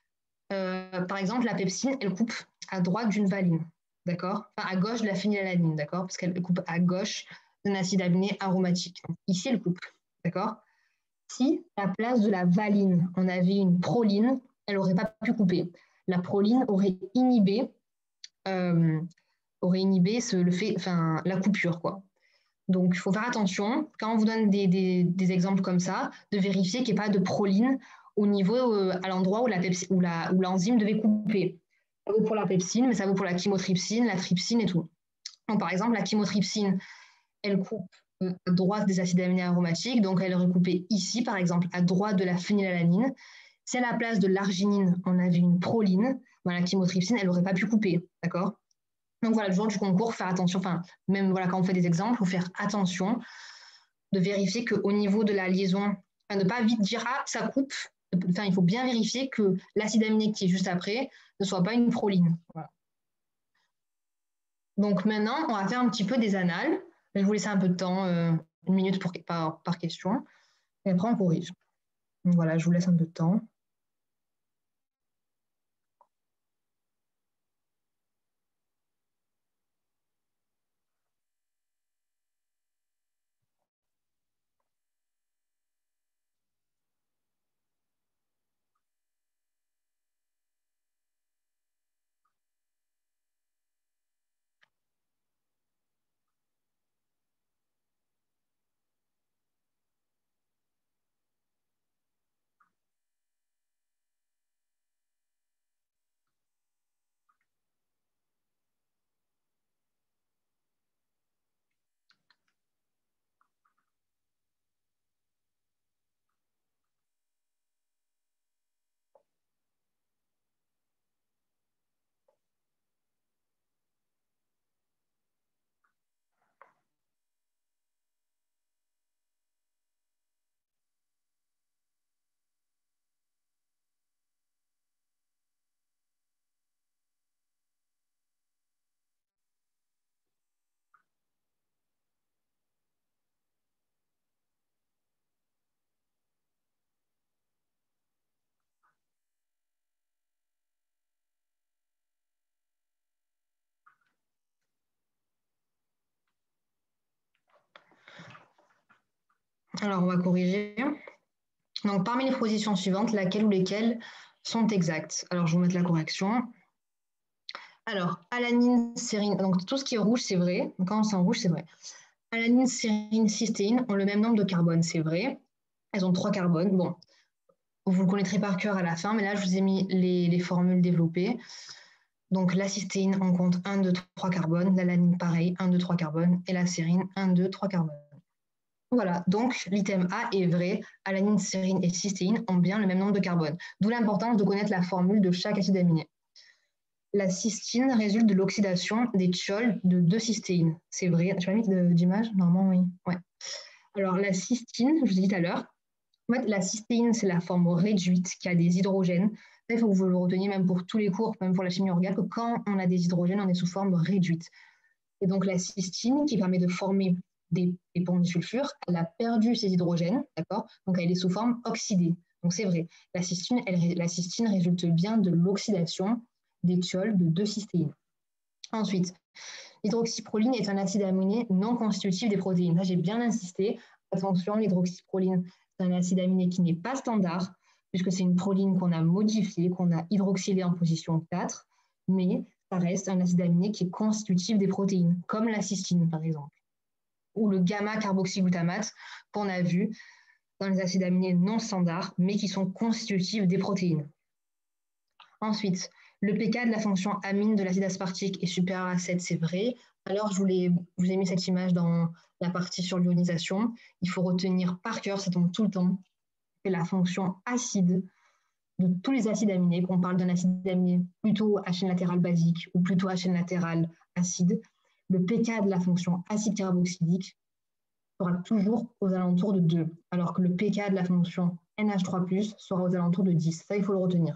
euh, par exemple, la pepsine, elle coupe à droite d'une valine. D'accord? Enfin, à gauche de la phénylalanine, d'accord? Parce qu'elle coupe à gauche d'un acide aminé aromatique. Donc, ici, elle coupe, d'accord? Si à la place de la valine, on avait une proline, elle n'aurait pas pu couper. La proline aurait inhibé, euh, aurait inhibé ce, le fait, enfin, la coupure, quoi. Donc, il faut faire attention, quand on vous donne des, des, des exemples comme ça, de vérifier qu'il n'y ait pas de proline au niveau, euh, à l'endroit où, la où, la, où l'enzyme devait couper. Ça vaut pour la pepsine, mais ça vaut pour la chymotrypsine, la trypsine et tout. Donc, par exemple, la chymotrypsine, elle coupe à droite des acides aminés aromatiques, donc elle aurait coupé ici, par exemple, à droite de la phénylalanine. Si à la place de l'arginine, on avait une proline, ben, la chymotrypsine, elle n'aurait pas pu couper, d'accord? Donc voilà, le jour du concours, faire attention, enfin, même voilà, quand on fait des exemples, il faut faire attention de vérifier qu'au niveau de la liaison, enfin, ne pas vite dire ah, ça coupe. Enfin, il faut bien vérifier que l'acide aminé qui est juste après ne soit pas une proline. Voilà. Donc maintenant, on va faire un petit peu des annales. Je vais vous laisser un peu de temps, euh, une minute pour, par, par question, et après on corrige. Donc voilà, je vous laisse un peu de temps. Alors, on va corriger. Donc, parmi les positions suivantes, laquelle ou lesquelles sont exactes? Alors, je vais vous mettre la correction. Alors, alanine, sérine, donc tout ce qui est rouge, c'est vrai. Donc, quand c'est en rouge, c'est vrai. Alanine, sérine, cystéine ont le même nombre de carbone, c'est vrai. Elles ont trois carbones. Bon, vous le connaîtrez par cœur à la fin, mais là, je vous ai mis les, les formules développées. Donc, la cystéine, on compte un, deux, trois carbones. L'alanine, pareil, un, deux, trois carbones. Et la sérine, un, deux, trois carbones. Voilà, donc l'item A est vrai. Alanine, sérine et cystéine ont bien le même nombre de carbone. D'où l'importance de connaître la formule de chaque acide aminé. La cystine résulte de l'oxydation des thiols de deux cystéines. C'est vrai. Tu m'as mis d'image? Normalement, oui. Ouais. Alors, la cystine, je vous ai dit tout à l'heure, en fait, la cystéine, c'est la forme réduite qui a des hydrogènes. Ça, il faut que vous le reteniez même pour tous les cours, même pour la chimie organique, que quand on a des hydrogènes, on est sous forme réduite. Et donc, la cystine, qui permet de former des, des ponts disulfure, elle a perdu ses hydrogènes, d'accord? Donc, elle est sous forme oxydée. Donc, c'est vrai. La cystine, elle, la cystine résulte bien de l'oxydation des thiols de deux cystéines. Ensuite, l'hydroxyproline est un acide aminé non constitutif des protéines. Là, j'ai bien insisté. Attention, l'hydroxyproline, c'est un acide aminé qui n'est pas standard, puisque c'est une proline qu'on a modifiée, qu'on a hydroxylée en position quatre, mais ça reste un acide aminé qui est constitutif des protéines, comme la cystine, par exemple, ou le gamma-carboxyglutamate qu'on a vu dans les acides aminés non standards, mais qui sont constitutifs des protéines. Ensuite, le pK de la fonction amine de l'acide aspartique est supérieur à sept, c'est vrai. Alors, je vous, je vous ai mis cette image dans la partie sur l'ionisation. Il faut retenir par cœur, ça tombe tout le temps, que la fonction acide de tous les acides aminés, qu'on parle d'un acide aminé plutôt à chaîne latérale basique ou plutôt à chaîne latérale acide, le pK de la fonction acide carboxylique sera toujours aux alentours de deux, alors que le pK de la fonction N H trois plus, sera aux alentours de dix. Ça, il faut le retenir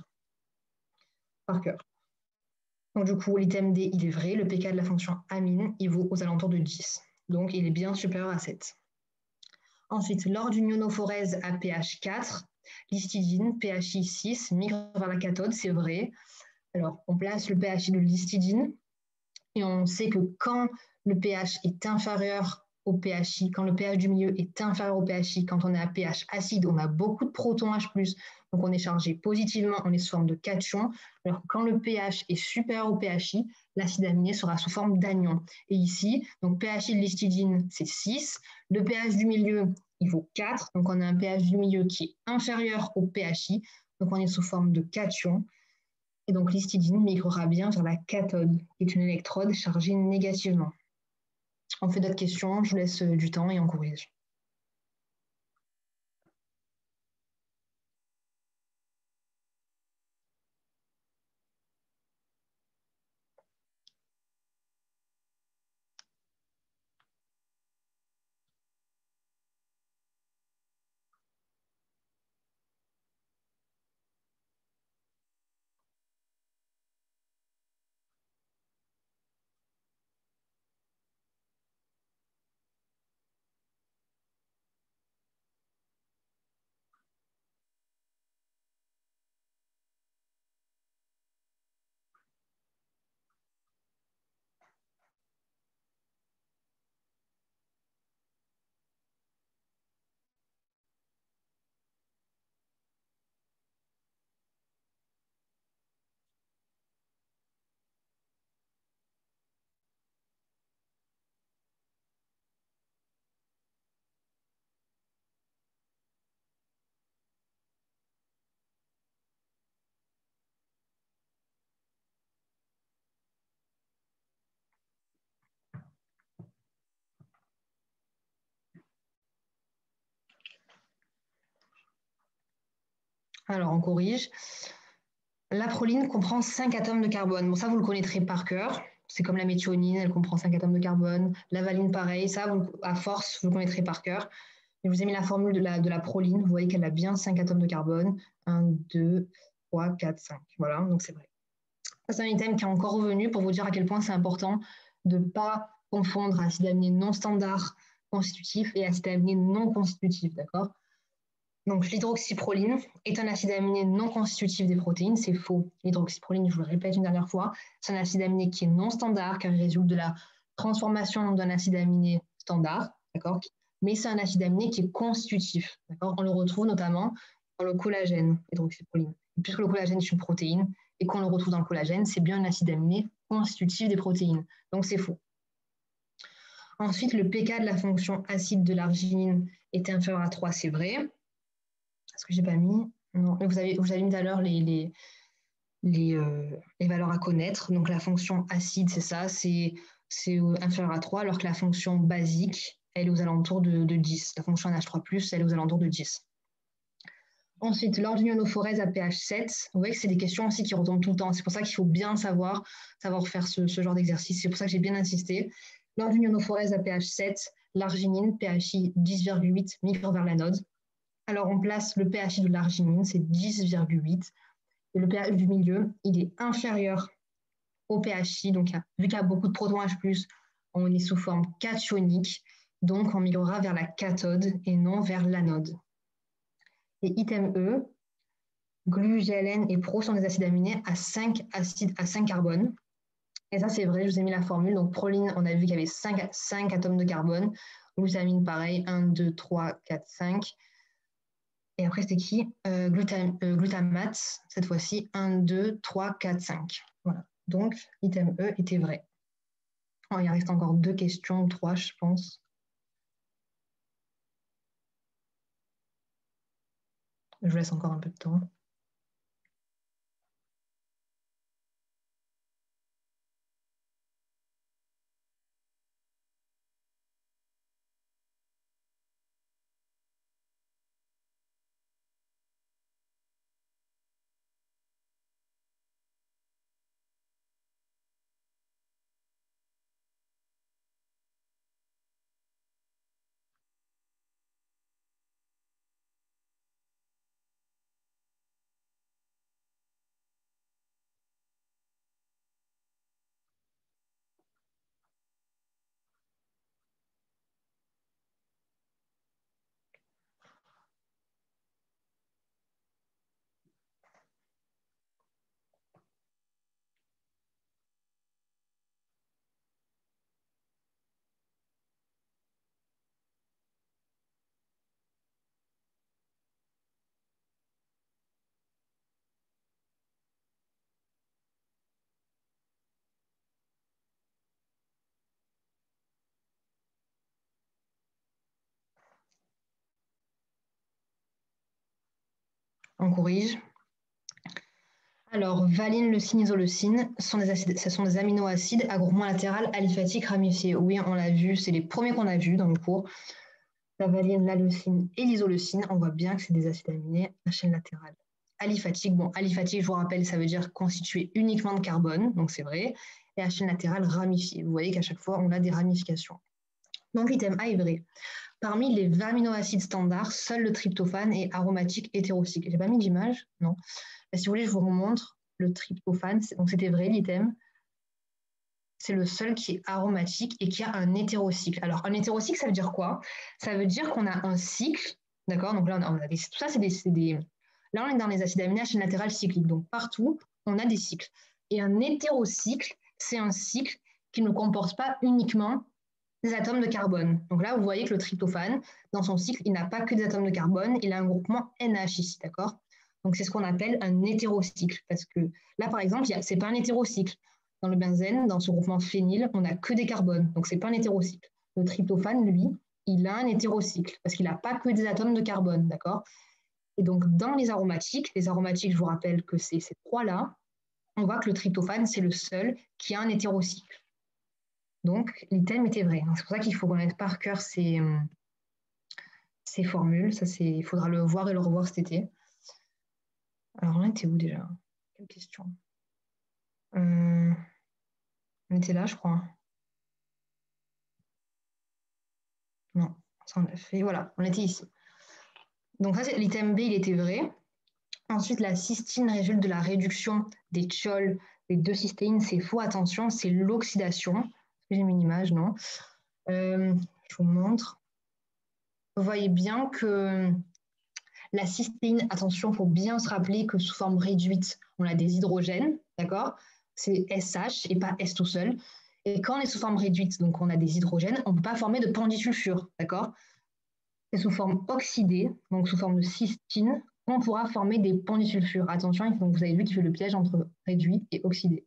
par cœur. Donc, du coup, l'item D, il est vrai. Le pK de la fonction amine, il vaut aux alentours de dix. Donc, il est bien supérieur à sept. Ensuite, lors d'une ionophorèse à pH quatre, l'histidine, pHi six, migre vers la cathode, c'est vrai. Alors, on place le pHi de l'histidine et on sait que quand le pH est inférieur au pHi, quand le pH du milieu est inférieur au pHi, quand on est à pH acide, on a beaucoup de protons H plus, donc on est chargé positivement, on est sous forme de cation. Alors quand le pH est supérieur au pHi, l'acide aminé sera sous forme d'anion. Et ici, donc pHi de l'histidine, c'est six. Le pH du milieu, il vaut quatre. Donc on a un pH du milieu qui est inférieur au pHi. Donc on est sous forme de cation. Et donc l'histidine migrera bien vers la cathode, qui est une électrode chargée négativement. On fait d'autres questions, je vous laisse du temps et on corrige. Alors, on corrige. La proline comprend cinq atomes de carbone. Bon, ça, vous le connaîtrez par cœur. C'est comme la méthionine, elle comprend cinq atomes de carbone. La valine, pareil. Ça, vous, à force, vous le connaîtrez par cœur. Je vous ai mis la formule de la, de la proline. Vous voyez qu'elle a bien cinq atomes de carbone. un, deux, trois, quatre, cinq. Voilà, donc c'est vrai. Ça, c'est un item qui est encore revenu pour vous dire à quel point c'est important de ne pas confondre acide aminé non standard constitutif et acide aminé non constitutif, d'accord? Donc, l'hydroxyproline est un acide aminé non constitutif des protéines. C'est faux. L'hydroxyproline, je vous le répète une dernière fois, c'est un acide aminé qui est non standard car il résulte de la transformation d'un acide aminé standard, d'accord, mais c'est un acide aminé qui est constitutif. On le retrouve notamment dans le collagène, hydroxyproline. Puisque le collagène est une protéine et qu'on le retrouve dans le collagène, c'est bien un acide aminé constitutif des protéines. Donc, c'est faux. Ensuite, le pK de la fonction acide de l'arginine est inférieur à trois, c'est vrai. Est-ce que je n'ai pas mis? Non, mais vous avez, vous avez mis tout à l'heure les, les, les, euh, les valeurs à connaître. Donc, la fonction acide, c'est ça, c'est inférieur à trois, alors que la fonction basique, elle est aux alentours de, de dix. La fonction N H trois plus, elle est aux alentours de dix. Ensuite, lors d'une ionophorèse à pH sept, vous voyez que c'est des questions aussi qui retombent tout le temps. C'est pour ça qu'il faut bien savoir, savoir faire ce, ce genre d'exercice. C'est pour ça que j'ai bien insisté. Lors d'une ionophorèse à pH sept, l'arginine, pHi dix virgule huit, migre vers l'anode. Alors, on place le pHi de l'arginine, c'est dix virgule huit. Et le pH du milieu, il est inférieur au pHi. Donc, vu qu'il y a beaucoup de protons H plus, on est sous forme cationique. Donc, on migrera vers la cathode et non vers l'anode. Et item E, glu, G L N et pro sont des acides aminés à cinq, acides, à cinq carbones. Et ça, c'est vrai, je vous ai mis la formule. Donc, proline, on a vu qu'il y avait cinq, cinq atomes de carbone. Glutamine, pareil, un, deux, trois, quatre, cinq. Et après, c'était qui euh, glutam, euh, Glutamate, cette fois-ci, un, deux, trois, quatre, cinq. Voilà. Donc, item E était vrai. Oh, il reste encore deux questions, trois, je pense. Je vous laisse encore un peu de temps. On corrige. Alors, valine, leucine, isoleucine, sont des acides, ce sont des aminoacides à groupement latéral aliphatique ramifié. Oui, on l'a vu, c'est les premiers qu'on a vus dans le cours. La valine, la leucine et l'isoleucine, on voit bien que c'est des acides aminés à chaîne latérale. Aliphatique, bon, aliphatique, je vous rappelle, ça veut dire constitué uniquement de carbone, donc c'est vrai, et à chaîne latérale ramifiée. Vous voyez qu'à chaque fois, on a des ramifications. Donc, l'item A est vrai. Parmi les vingt aminoacides standards, seul le tryptophane est aromatique hétérocycle. J'ai pas mis d'image? Non. Si vous voulez, je vous remontre le tryptophane. Donc, c'était vrai, l'item. C'est le seul qui est aromatique et qui a un hétérocycle. Alors, un hétérocycle, ça veut dire quoi? Ça veut dire qu'on a un cycle, d'accord? Donc là, on a des, tout ça, c'est des, des... Là, on est dans les acides aminés à chaîne latérale cyclique. Donc, partout, on a des cycles. Et un hétérocycle, c'est un cycle qui ne comporte pas uniquement des atomes de carbone. Donc là, vous voyez que le tryptophane, dans son cycle, il n'a pas que des atomes de carbone, il a un groupement N H ici, d'accord? Donc c'est ce qu'on appelle un hétérocycle, parce que là, par exemple, ce n'est pas un hétérocycle. Dans le benzène, dans ce groupement phényl, on n'a que des carbones, donc ce n'est pas un hétérocycle. Le tryptophane, lui, il a un hétérocycle, parce qu'il n'a pas que des atomes de carbone, d'accord? Et donc, dans les aromatiques, les aromatiques, je vous rappelle que c'est ces trois-là, on voit que le tryptophane, c'est le seul qui a un hétérocycle. Donc, l'item était vrai. C'est pour ça qu'il faut connaître par cœur ces, ces formules. Ça, il faudra le voir et le revoir cet été. Alors, on était où déjà? Quelle question? euh, On était là, je crois. Non, ça on a fait. Voilà, on était ici. Donc, ça, l'item B, il était vrai. Ensuite, la cystine résulte de la réduction des thiols, des deux cystéines. C'est faux, attention, c'est l'oxydation. J'ai mis une image, non? euh, Je vous montre. Vous voyez bien que la cystéine, attention, il faut bien se rappeler que sous forme réduite, on a des hydrogènes, d'accord? C'est S H et pas S tout seul. Et quand on est sous forme réduite, donc on a des hydrogènes, on ne peut pas former de pendisulfure, d'accord? c'est sous forme oxydée, donc sous forme de cystine, qu'on pourra former des ponts disulfure. Attention, donc vous avez vu qu'il fait le piège entre réduit et oxydé.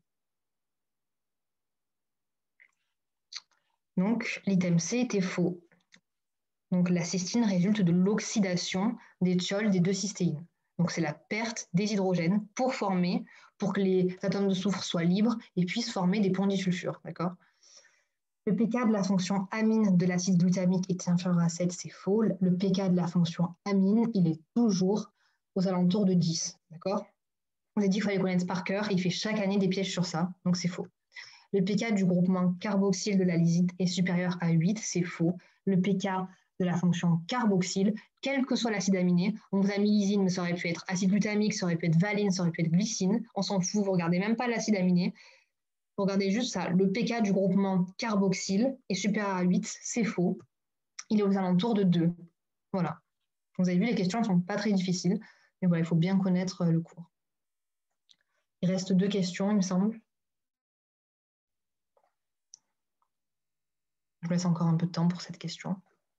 Donc, l'item C était faux. Donc, la cystine résulte de l'oxydation des thiols des deux cystéines. Donc, c'est la perte des hydrogènes pour former, pour que les atomes de soufre soient libres et puissent former des ponts disulfure. D'accord ? Le pK de la fonction amine de l'acide glutamique est inférieur à sept, c'est faux. Le pK de la fonction amine, il est toujours aux alentours de dix. D'accord ? On a dit qu'il fallait connaître par cœur et il fait chaque année des pièges sur ça, donc c'est faux. Le pK du groupement carboxyle de la lysine est supérieur à huit, c'est faux. Le pK de la fonction carboxyle, quel que soit l'acide aminé, on vous a mis lysine, mais ça aurait pu être acide glutamique, ça aurait pu être valine, ça aurait pu être glycine, on s'en fout, vous ne regardez même pas l'acide aminé, vous regardez juste ça. Le pK du groupement carboxyle est supérieur à huit, c'est faux. Il est aux alentours de deux. Voilà. Vous avez vu, les questions ne sont pas très difficiles, mais voilà, il faut bien connaître le cours. Il reste deux questions, il me semble. Je vous laisse encore un peu de temps pour cette question.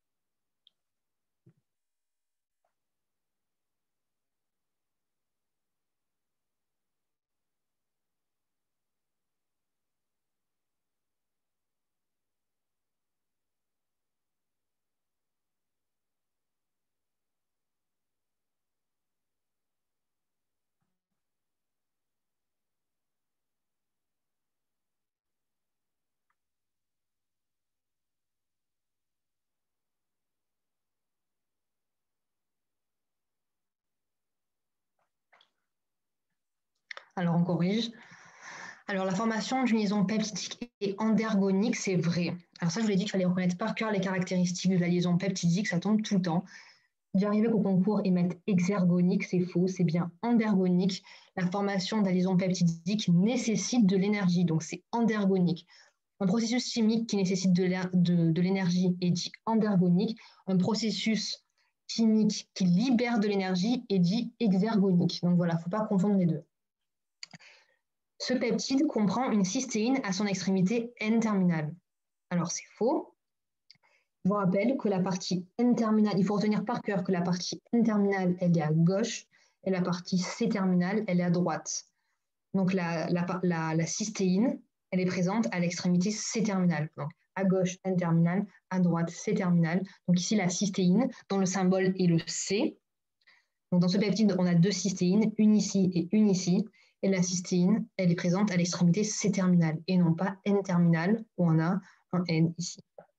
Alors, on corrige. Alors, la formation d'une liaison peptidique et endergonique, c'est vrai. Alors ça, je vous l'ai dit qu'il fallait reconnaître par cœur les caractéristiques de la liaison peptidique, ça tombe tout le temps. Il arrivé qu'au concours, ils mettent exergonique, c'est faux, c'est bien endergonique. La formation de la liaison peptidique nécessite de l'énergie, donc c'est endergonique. Un processus chimique qui nécessite de l'énergie est dit endergonique. Un processus chimique qui libère de l'énergie est dit exergonique. Donc voilà, il ne faut pas confondre les deux. Ce peptide comprend une cystéine à son extrémité N-terminale. Alors c'est faux. Je vous rappelle que la partie N-terminale, il faut retenir par cœur que la partie N-terminale, elle est à gauche et la partie C-terminale, elle est à droite. Donc la, la, la, la cystéine, elle est présente à l'extrémité C-terminale. Donc à gauche N-terminale, à droite C-terminale. Donc ici la cystéine, dont le symbole est le C. Donc dans ce peptide, on a deux cystéines, une ici et une ici. Et la cystéine, elle est présente à l'extrémité C-terminale et non pas N-terminale, où on a un N ici.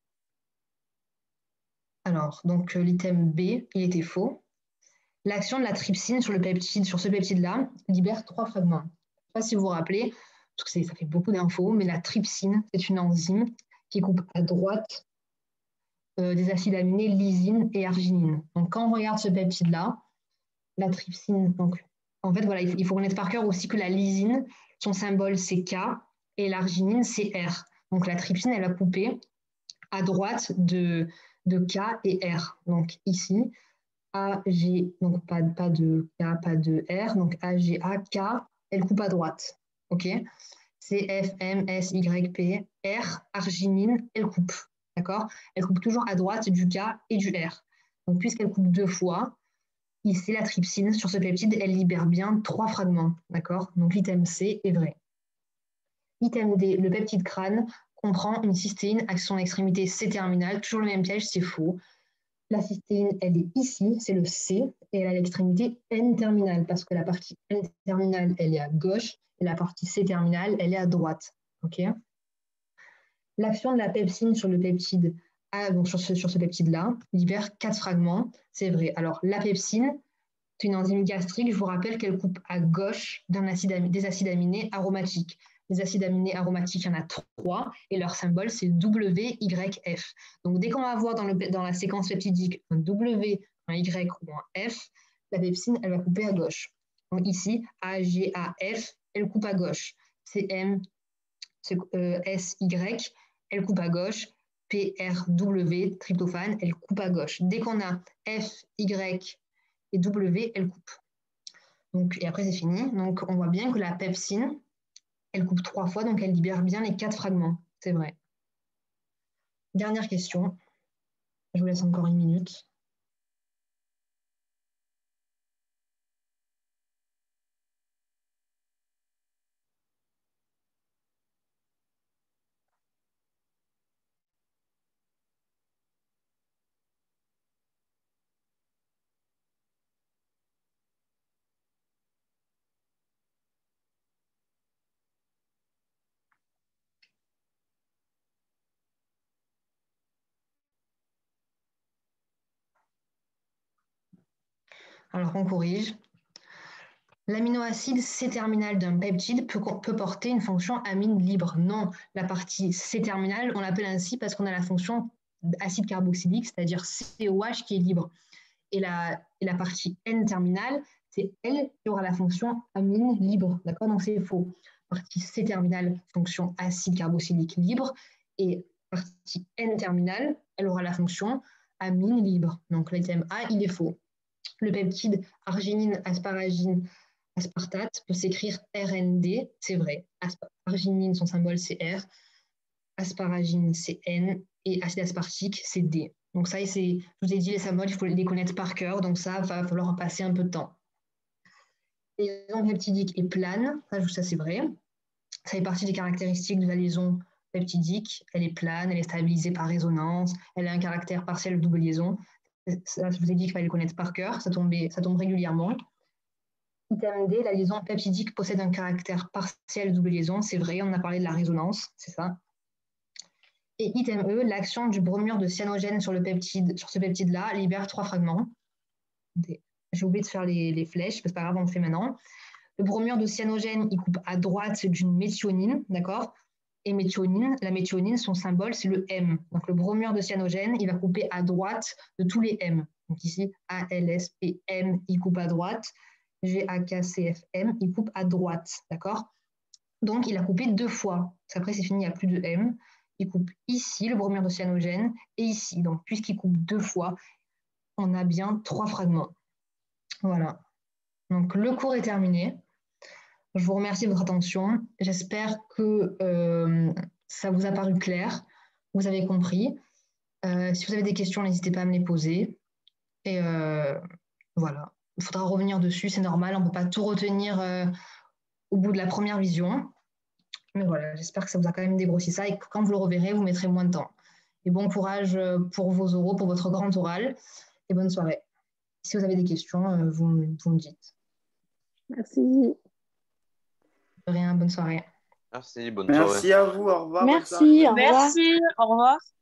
Alors, donc l'item B, il était faux. L'action de la trypsine sur le peptide, sur ce peptide-là, libère trois fragments. Je ne sais pas si vous vous rappelez, parce que ça fait beaucoup d'infos, mais la trypsine, c'est une enzyme qui coupe à droite euh, des acides aminés lysine et arginine. Donc, quand on regarde ce peptide-là, la trypsine, donc, en fait, voilà, il faut connaître par cœur aussi que la lysine, son symbole, c'est K, et l'arginine, c'est R. Donc, la trypsine, elle a coupé à droite de, de K et R. Donc, ici, A, G, donc pas, pas de K, pas de R, donc A, G, A, K, elle coupe à droite. OK ? C, F, M, S, Y, P, R, arginine, elle coupe. D'accord ? Elle coupe toujours à droite du K et du R. Donc, puisqu'elle coupe deux fois, ici, la trypsine, sur ce peptide, elle libère bien trois fragments. D'accord ? Donc, l'item C est vrai. Item D, le peptide crâne comprend une cystéine à son extrémité C-terminale. Toujours le même piège, c'est faux. La cystéine, elle est ici, c'est le C, et elle a l'extrémité N-terminale, parce que la partie N-terminale, elle est à gauche, et la partie C-terminale, elle est à droite. Okay ? L'action de la pepsine sur le peptide, ah, donc sur ce, sur ce peptide-là, libère quatre fragments, c'est vrai. Alors, la pepsine, c'est une enzyme gastrique, je vous rappelle qu'elle coupe à gauche d'un acide, des acides aminés aromatiques. Les acides aminés aromatiques, il y en a trois, et leur symbole, c'est W Y F. Donc, dès qu'on va voir dans, le, dans la séquence peptidique un W, un Y ou un F, la pepsine, elle va couper à gauche. Donc, ici, A, G, A, F, elle coupe à gauche. C, M, euh, S, Y, elle coupe à gauche. P, R, W, tryptophane, elle coupe à gauche. Dès qu'on a F, Y et W, elle coupe. Donc, et après, c'est fini. Donc, on voit bien que la pepsine, elle coupe trois fois, donc elle libère bien les quatre fragments. C'est vrai. Dernière question. Je vous laisse encore une minute. Alors, on corrige. L'aminoacide C-terminal d'un peptide peut, peut porter une fonction amine libre. Non, la partie C-terminal, on l'appelle ainsi parce qu'on a la fonction acide carboxylique, c'est-à-dire C O H qui est libre. Et la, et la partie N-terminale, c'est elle qui aura la fonction amine libre. D'accord? Donc, c'est faux. Partie C-terminale, fonction acide carboxylique libre. Et partie N-terminale, elle aura la fonction amine libre. Donc, l'item A, il est faux. Le peptide arginine, asparagine, aspartate peut s'écrire R N D, c'est vrai. Arginine, son symbole, c'est R. Asparagine, c'est N. Et acide aspartique, c'est D. Donc ça, c'est, je vous ai dit, les symboles, il faut les connaître par cœur. Donc ça, il va falloir en passer un peu de temps. La liaison peptidique est plane. Ça, ça c'est vrai. Ça fait partie des caractéristiques de la liaison peptidique. Elle est plane, elle est stabilisée par résonance. Elle a un caractère partiel de double liaison. Ça, je vous ai dit qu'il fallait le connaître par cœur. Ça tombe, ça tombe régulièrement. Item D, la liaison peptidique possède un caractère partiel de double liaison. C'est vrai, on a parlé de la résonance, c'est ça. Et item E, l'action du bromure de cyanogène sur, le peptide, sur ce peptide-là libère trois fragments. J'ai oublié de faire les, les flèches, mais c'est pas grave, on le fait maintenant. Le bromure de cyanogène, il coupe à droite d'une méthionine, d'accord? Et méthionine, la méthionine, son symbole, c'est le M. Donc le bromure de cyanogène, il va couper à droite de tous les M. Donc ici, A, L, S, P, M, il coupe à droite. G, A, K, C, F, M, il coupe à droite, d'accord? Donc il a coupé deux fois. Après, c'est fini, il n'y a plus de M. Il coupe ici le bromure de cyanogène et ici. Donc, puisqu'il coupe deux fois, on a bien trois fragments. Voilà. Donc, le cours est terminé. Je vous remercie de votre attention. J'espère que euh, ça vous a paru clair. Vous avez compris. Euh, si vous avez des questions, n'hésitez pas à me les poser. Et euh, voilà. Il faudra revenir dessus, c'est normal. On ne peut pas tout retenir euh, au bout de la première vision. Mais voilà, j'espère que ça vous a quand même dégrossi ça et que quand vous le reverrez, vous mettrez moins de temps. Et bon courage pour vos oraux, pour votre grand oral. Et bonne soirée. Si vous avez des questions, vous, vous me dites. Merci. De rien, bonne soirée. Merci, bonne Merci soirée. à vous, au revoir. Merci, au revoir. Merci, au revoir.